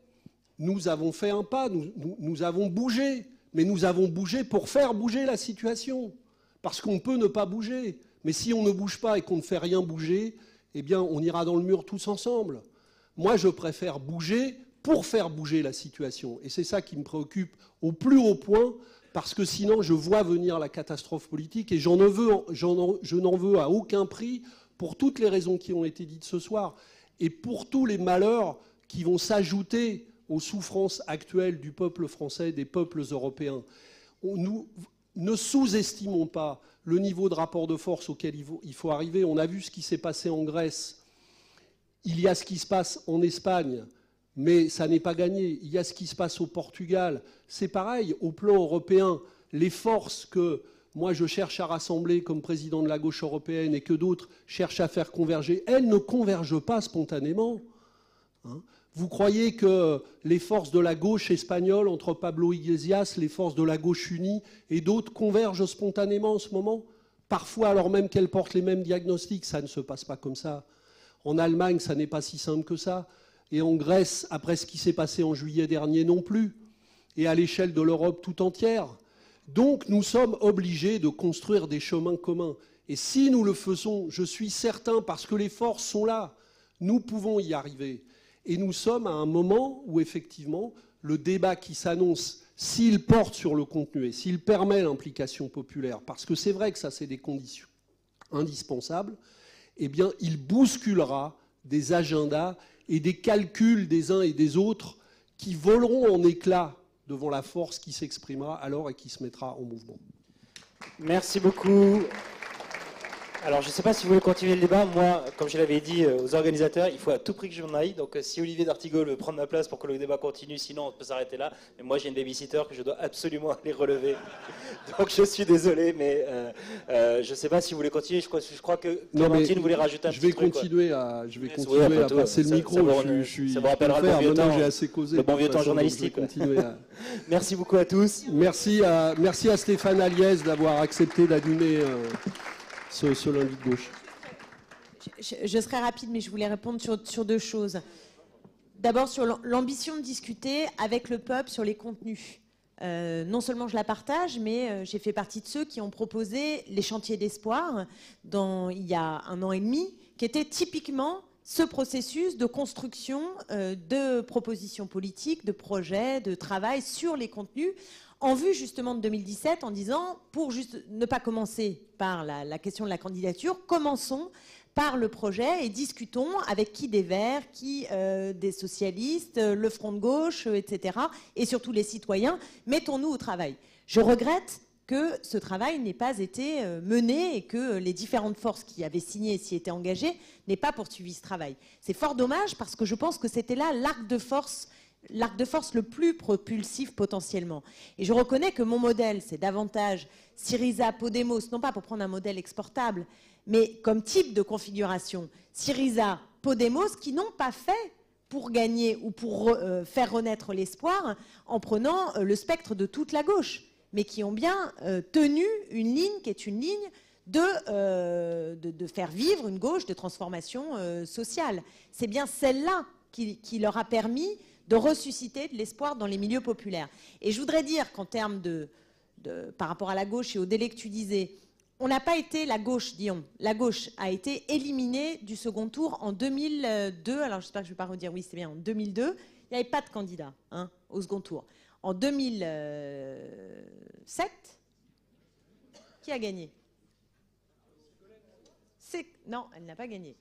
Speaker 6: un pas, nous avons bougé, mais nous avons bougé pour faire bouger la situation, parce qu'on peut ne pas bouger. Mais si on ne bouge pas et qu'on ne fait rien bouger, eh bien, on ira dans le mur tous ensemble. Moi, je préfère bouger pour faire bouger la situation. Et c'est ça qui me préoccupe au plus haut point, parce que sinon, je vois venir la catastrophe politique et je n'en veux à aucun prix pour toutes les raisons qui ont été dites ce soir et pour tous les malheurs qui vont s'ajouter aux souffrances actuelles du peuple français, des peuples européens. Nous ne sous-estimons pas le niveau de rapport de force auquel il faut arriver. On a vu ce qui s'est passé en Grèce. Il y a ce qui se passe en Espagne, mais ça n'est pas gagné. Il y a ce qui se passe au Portugal. C'est pareil, au plan européen, les forces que moi je cherche à rassembler comme président de la gauche européenne et que d'autres cherchent à faire converger, elles ne convergent pas spontanément. Vous croyez que les forces de la gauche espagnole, entre Pablo Iglesias, les forces de la gauche unie et d'autres convergent spontanément en ce moment? Parfois, alors même qu'elles portent les mêmes diagnostics, ça ne se passe pas comme ça. En Allemagne, ça n'est pas si simple que ça. Et en Grèce, après ce qui s'est passé en juillet dernier non plus. Et à l'échelle de l'Europe tout entière. Donc nous sommes obligés de construire des chemins communs. Et si nous le faisons, je suis certain, parce que les forces sont là, nous pouvons y arriver. Et nous sommes à un moment où, effectivement, le débat qui s'annonce, s'il porte sur le contenu et s'il permet l'implication populaire, parce que c'est vrai que ça, c'est des conditions indispensables, eh bien, il bousculera des agendas et des calculs des uns et des autres qui voleront en éclats devant la force qui s'exprimera alors et qui se mettra en mouvement.
Speaker 7: Merci beaucoup. Alors, je ne sais pas si vous voulez continuer le débat. Moi, comme je l'avais dit aux organisateurs, il faut à tout prix que je m'en aille. Donc, si Olivier d'Artigol veut prendre ma place pour que le débat continue, sinon on peut s'arrêter là. Mais moi, j'ai une babysitter que je dois absolument aller relever. Donc, je suis désolé, mais je ne sais pas si vous voulez continuer. Je crois que Clémentine voulait rajouter un petit truc.
Speaker 6: Je vais continuer à passer le micro.
Speaker 7: Ça me rappellera le bon vieux temps.
Speaker 6: J'ai assez causé.
Speaker 7: Le bon vieux temps journalistique. Merci beaucoup à tous.
Speaker 6: Merci à Stéphane Aliès d'avoir accepté d'animer ce lundi de gauche.
Speaker 5: Je serai rapide, mais je voulais répondre sur deux choses. D'abord, sur l'ambition de discuter avec le peuple sur les contenus. Non seulement je la partage, mais j'ai fait partie de ceux qui ont proposé les chantiers d'espoir il y a 1 an et demi, qui était typiquement ce processus de construction de propositions politiques, de projets, de travail sur les contenus, en vue justement de 2017, en disant, pour juste ne pas commencer par la question de la candidature, commençons par le projet et discutons avec qui des Verts, qui des socialistes, le Front de gauche, etc. Et surtout les citoyens, mettons-nous au travail. Je regrette que ce travail n'ait pas été mené et que les différentes forces qui avaient signé et s'y étaient engagées n'aient pas poursuivi ce travail. C'est fort dommage parce que je pense que c'était là l'arc de force le plus propulsif potentiellement. Et je reconnais que mon modèle, c'est davantage Syriza, Podemos, non pas pour prendre un modèle exportable, mais comme type de configuration, Syriza, Podemos, qui n'ont pas fait pour gagner ou pour faire renaître l'espoir en prenant le spectre de toute la gauche, mais qui ont bien tenu une ligne qui est une ligne de faire vivre une gauche de transformation sociale. C'est bien celle-là qui leur a permis de ressusciter de l'espoir dans les milieux populaires. Et je voudrais dire qu'en termes par rapport à la gauche et au délai que tu disais, on n'a pas été, la gauche a été éliminée du second tour en 2002, alors j'espère que je ne vais pas redire, oui c'est bien, en 2002, il n'y avait pas de candidat au second tour. En 2007, qui a gagné? Non, elle n'a pas gagné.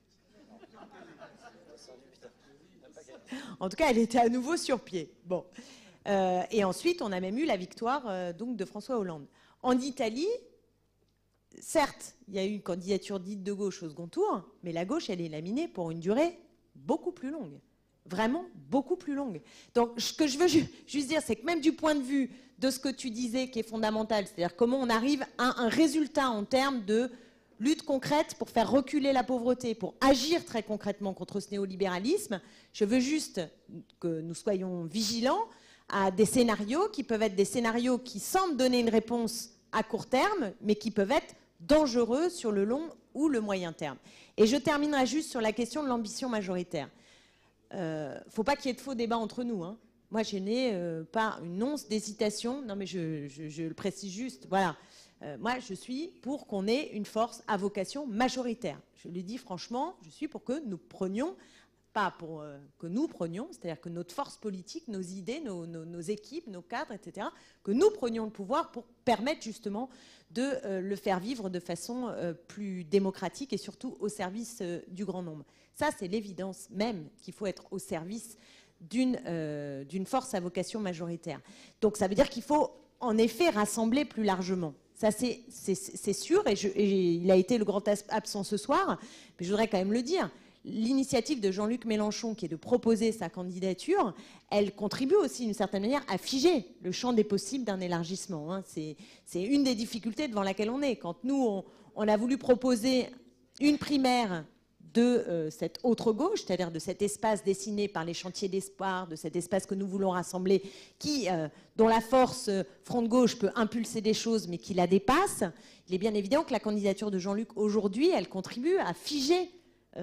Speaker 5: En tout cas, elle était à nouveau sur pied. Bon. Et ensuite, on a même eu la victoire donc, de François Hollande. En Italie, certes, il y a eu une candidature dite de gauche au second tour, mais la gauche, elle est laminée pour une durée beaucoup plus longue. Vraiment beaucoup plus longue. Donc, ce que je veux juste dire, c'est que même du point de vue de ce que tu disais qui est fondamental, c'est-à-dire comment on arrive à un résultat en termes de lutte concrète pour faire reculer la pauvreté, pour agir très concrètement contre ce néolibéralisme, je veux juste que nous soyons vigilants à des scénarios qui peuvent être des scénarios qui semblent donner une réponse à court terme, mais qui peuvent être dangereux sur le long ou le moyen terme. Et je terminerai juste sur la question de l'ambition majoritaire. Faut pas qu'il y ait de faux débats entre nous, hein. Moi, je n'ai pas une once d'hésitation. Non, mais je le précise juste. Voilà. Moi, je suis pour qu'on ait une force à vocation majoritaire. Je le dis franchement, je suis pour que nous prenions, pas pour que nous prenions, c'est-à-dire que notre force politique, nos idées, nos équipes, nos cadres, etc., que nous prenions le pouvoir pour permettre justement de le faire vivre de façon plus démocratique et surtout au service du grand nombre. Ça, c'est l'évidence même qu'il faut être au service d'une force à vocation majoritaire. Donc ça veut dire qu'il faut en effet rassembler plus largement. Ça, c'est sûr, et il a été le grand absent ce soir, mais je voudrais quand même le dire. L'initiative de Jean-Luc Mélenchon, qui est de proposer sa candidature, elle contribue aussi d'une certaine manière à figer le champ des possibles d'un élargissement, hein. C'est une des difficultés devant laquelle on est. Quand nous, on a voulu proposer une primaire de cette autre gauche, c'est-à-dire de cet espace dessiné par les chantiers d'espoir, de cet espace que nous voulons rassembler, dont la force front de gauche peut impulser des choses, mais qui la dépasse, il est bien évident que la candidature de Jean-Luc aujourd'hui, elle contribue à figer à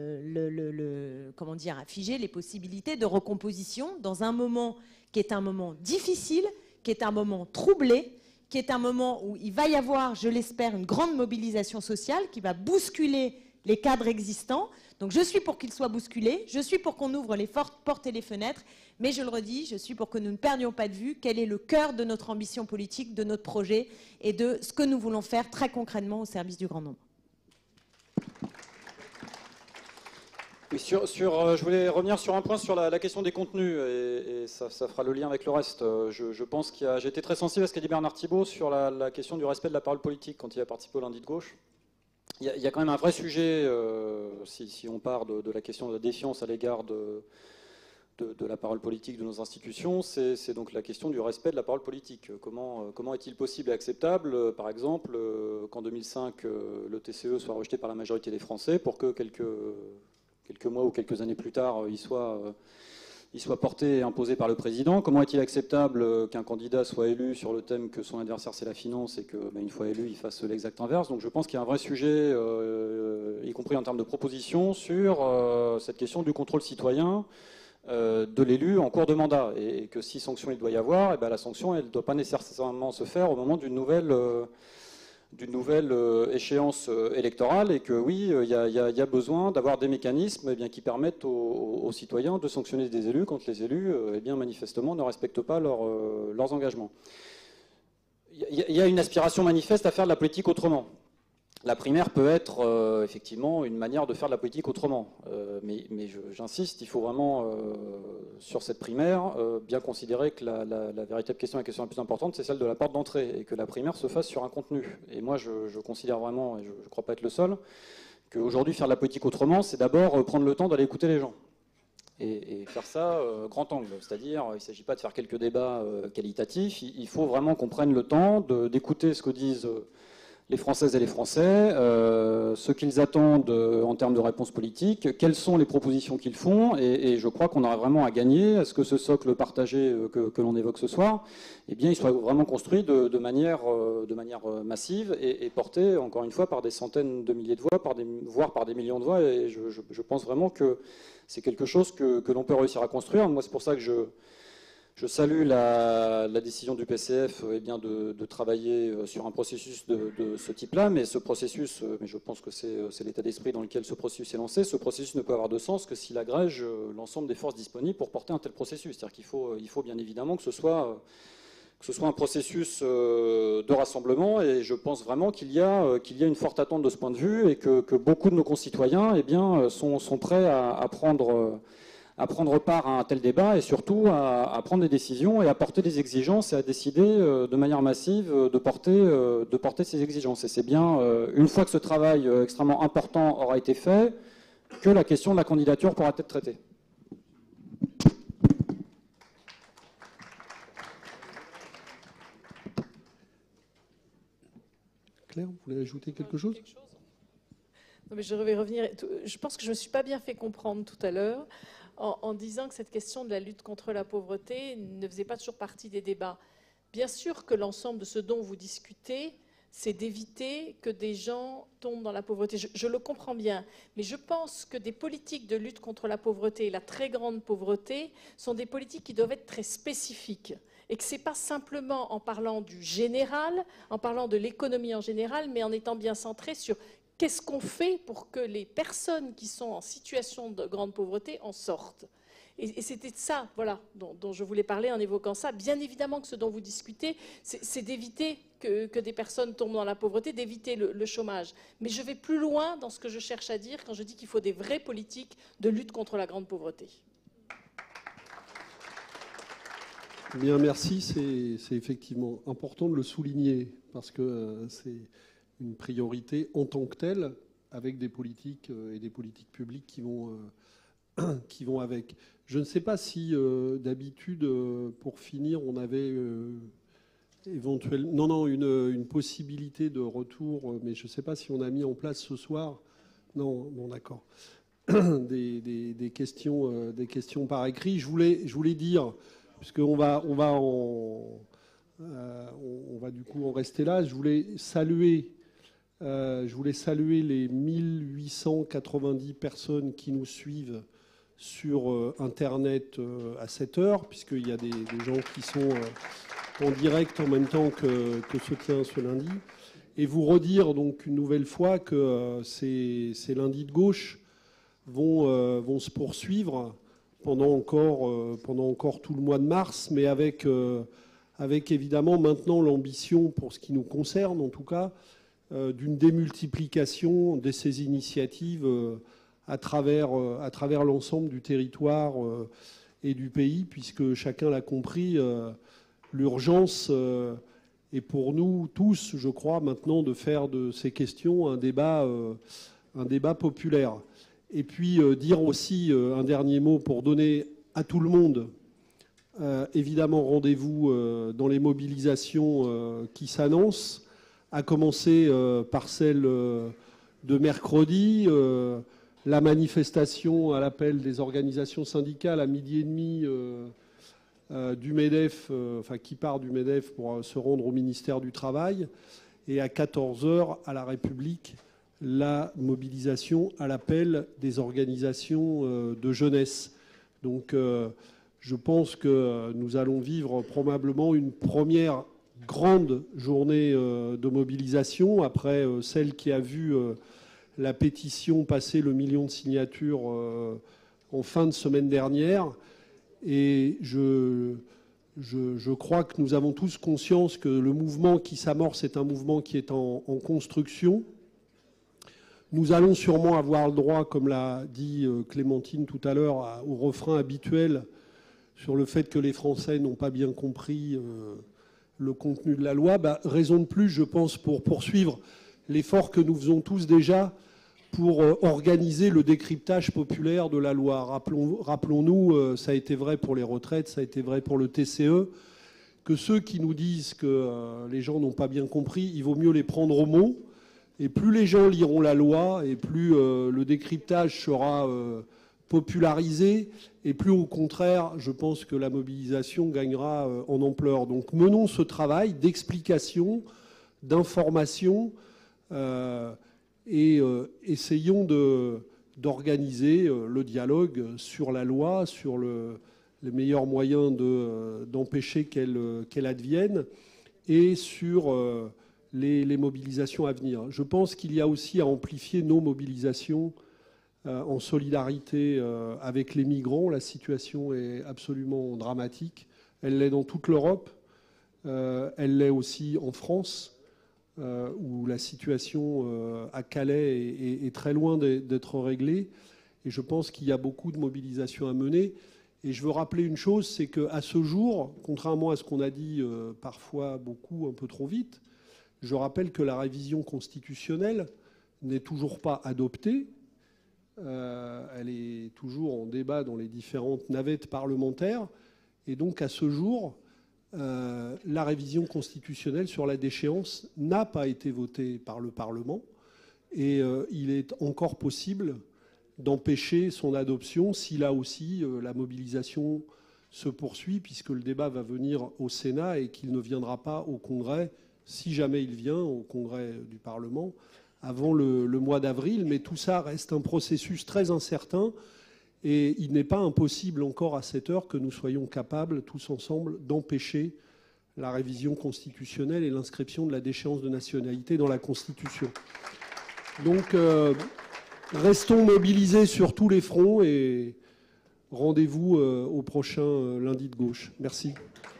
Speaker 5: figer les possibilités de recomposition dans un moment qui est un moment difficile, qui est un moment troublé, qui est un moment où il va y avoir, je l'espère, une grande mobilisation sociale qui va bousculer les cadres existants. Donc je suis pour qu'ils soient bousculés, je suis pour qu'on ouvre les portes et les fenêtres, mais je le redis, je suis pour que nous ne perdions pas de vue quel est le cœur de notre ambition politique, de notre projet et de ce que nous voulons faire très concrètement au service du grand nombre.
Speaker 2: Oui, je voulais revenir sur un point sur la question des contenus, et ça fera le lien avec le reste. Je pense j'ai été très sensible à ce qu'a dit Bernard Thibault sur la question du respect de la parole politique quand il a participé au lundi de gauche. Il y a quand même un vrai sujet, si on part de la question de la défiance à l'égard de la parole politique de nos institutions, c'est donc la question du respect de la parole politique. Comment est-il possible et acceptable, par exemple, qu'en 2005, le TCE soit rejeté par la majorité des Français pour que quelques mois ou quelques années plus tard, il soit porté et imposé par le président? Comment est-il acceptable qu'un candidat soit élu sur le thème que son adversaire c'est la finance et qu'une fois élu, il fasse l'exact inverse? Donc je pense qu'il y a un vrai sujet, y compris en termes de propositions, sur cette question du contrôle citoyen de l'élu en cours de mandat. Et que si sanction il doit y avoir, la sanction elle ne doit pas nécessairement se faire au moment d'une nouvelle échéance électorale, et que oui, il y a besoin d'avoir des mécanismes qui permettent aux citoyens de sanctionner des élus quand les élus, manifestement, ne respectent pas leurs engagements. Il y a une aspiration manifeste à faire de la politique autrement. La primaire peut être effectivement une manière de faire de la politique autrement. Mais j'insiste, il faut vraiment, sur cette primaire, bien considérer que la véritable question, la question la plus importante, c'est celle de la porte d'entrée, et que la primaire se fasse sur un contenu. Et moi, je considère vraiment, et je ne crois pas être le seul, qu'aujourd'hui, faire de la politique autrement, c'est d'abord prendre le temps d'aller écouter les gens. Et faire ça grand angle. C'est-à-dire, il ne s'agit pas de faire quelques débats qualitatifs, il faut vraiment qu'on prenne le temps d'écouter ce que disent les Françaises et les Français, ce qu'ils attendent en termes de réponses politiques, quelles sont les propositions qu'ils font, et je crois qu'on aurait vraiment à gagner à ce que ce socle partagé que l'on évoque ce soir, il soit vraiment construit de manière massive et porté, encore une fois, par des centaines de milliers de voix, voire par des millions de voix, et je pense vraiment que c'est quelque chose que l'on peut réussir à construire. Moi, c'est pour ça que je salue la décision du PCF de travailler sur un processus de ce type-là, mais ce processus, mais je pense que c'est l'état d'esprit dans lequel ce processus est lancé, ce processus ne peut avoir de sens que s'il agrège l'ensemble des forces disponibles pour porter un tel processus. C'est-à-dire qu'il faut bien évidemment que ce soit un processus de rassemblement, et je pense vraiment qu'il y a une forte attente de ce point de vue, et que beaucoup de nos concitoyens sont prêts à prendre à prendre part à un tel débat et surtout à prendre des décisions et à porter des exigences et à décider de manière massive de porter ces exigences. Et c'est bien, une fois que ce travail extrêmement important aura été fait, que la question de la candidature pourra être traitée.
Speaker 6: Claire, vous voulez ajouter quelque chose ?
Speaker 3: Non, mais je vais revenir. Je pense que je ne me suis pas bien fait comprendre tout à l'heure en disant que cette question de la lutte contre la pauvreté ne faisait pas toujours partie des débats. Bien sûr que l'ensemble de ce dont vous discutez, c'est d'éviter que des gens tombent dans la pauvreté. Je le comprends bien, mais je pense que des politiques de lutte contre la pauvreté et la très grande pauvreté sont des politiques qui doivent être très spécifiques. Et que ce n'est pas simplement en parlant du général, en parlant de l'économie en général, mais en étant bien centré sur qu'est-ce qu'on fait pour que les personnes qui sont en situation de grande pauvreté en sortent. Et c'était ça, voilà, dont je voulais parler en évoquant ça. Bien évidemment que ce dont vous discutez, c'est d'éviter que des personnes tombent dans la pauvreté, d'éviter le chômage. Mais je vais plus loin dans ce que je cherche à dire quand je dis qu'il faut des vraies politiques de lutte contre la grande pauvreté.
Speaker 6: Bien, merci. C'est effectivement important de le souligner parce que c'est une priorité en tant que telle, avec des politiques et des politiques publiques qui vont avec. Je ne sais pas si d'habitude, pour finir, on avait éventuellement une possibilité de retour, mais je ne sais pas si on a mis en place ce soir. Non, bon, d'accord. Des questions par écrit. Je voulais dire, puisqu'on va du coup en rester là. Je voulais saluer les 1890 personnes qui nous suivent sur Internet à cette heure, puisqu'il y a des gens qui sont en direct en même temps que se tient ce lundi. Et vous redire donc une nouvelle fois que ces lundis de gauche vont se poursuivre pendant encore tout le mois de mars, mais avec évidemment maintenant l'ambition, pour ce qui nous concerne en tout cas, d'une démultiplication de ces initiatives à travers l'ensemble du territoire et du pays, puisque chacun l'a compris, l'urgence est pour nous tous, je crois, maintenant de faire de ces questions un débat populaire. Et puis dire aussi un dernier mot pour donner à tout le monde, évidemment, rendez-vous dans les mobilisations qui s'annoncent, à commencer par celle de mercredi, la manifestation à l'appel des organisations syndicales à 12h30 du MEDEF, qui part du MEDEF pour se rendre au ministère du Travail, et à 14h à la République, la mobilisation à l'appel des organisations de jeunesse. Donc je pense que nous allons vivre probablement une première grande journée de mobilisation après celle qui a vu la pétition passer le million de signatures en fin de semaine dernière. Et je crois que nous avons tous conscience que le mouvement qui s'amorce est un mouvement qui est en construction. Nous allons sûrement avoir le droit, comme l'a dit Clémentine tout à l'heure, au refrain habituel sur le fait que les Français n'ont pas bien compris le contenu de la loi. Raison de plus, je pense, pour poursuivre l'effort que nous faisons tous déjà pour organiser le décryptage populaire de la loi. Rappelons-nous, ça a été vrai pour les retraites, ça a été vrai pour le TCE, que ceux qui nous disent que les gens n'ont pas bien compris, il vaut mieux les prendre au mot. Et plus les gens liront la loi, et plus le décryptage sera popularisé, et plus au contraire, je pense que la mobilisation gagnera en ampleur. Donc menons ce travail d'explication, d'information, et essayons d'organiser le dialogue sur la loi, sur les meilleurs moyens d'empêcher qu'elle advienne, et sur les mobilisations à venir. Je pense qu'il y a aussi à amplifier nos mobilisations en solidarité avec les migrants. La situation est absolument dramatique. Elle l'est dans toute l'Europe. Elle l'est aussi en France, où la situation à Calais est très loin d'être réglée. Et je pense qu'il y a beaucoup de mobilisations à mener. Et je veux rappeler une chose, c'est qu'à ce jour, contrairement à ce qu'on a dit parfois beaucoup, un peu trop vite, je rappelle que la révision constitutionnelle n'est toujours pas adoptée. Elle est toujours en débat dans les différentes navettes parlementaires. Et donc, à ce jour, la révision constitutionnelle sur la déchéance n'a pas été votée par le Parlement. Et il est encore possible d'empêcher son adoption si là aussi la mobilisation se poursuit, puisque le débat va venir au Sénat et qu'il ne viendra pas au Congrès, si jamais il vient au Congrès du Parlement, avant le mois d'avril. Mais tout ça reste un processus très incertain et il n'est pas impossible encore à cette heure que nous soyons capables tous ensemble d'empêcher la révision constitutionnelle et l'inscription de la déchéance de nationalité dans la Constitution. Donc restons mobilisés sur tous les fronts et rendez-vous au prochain lundi de gauche. Merci.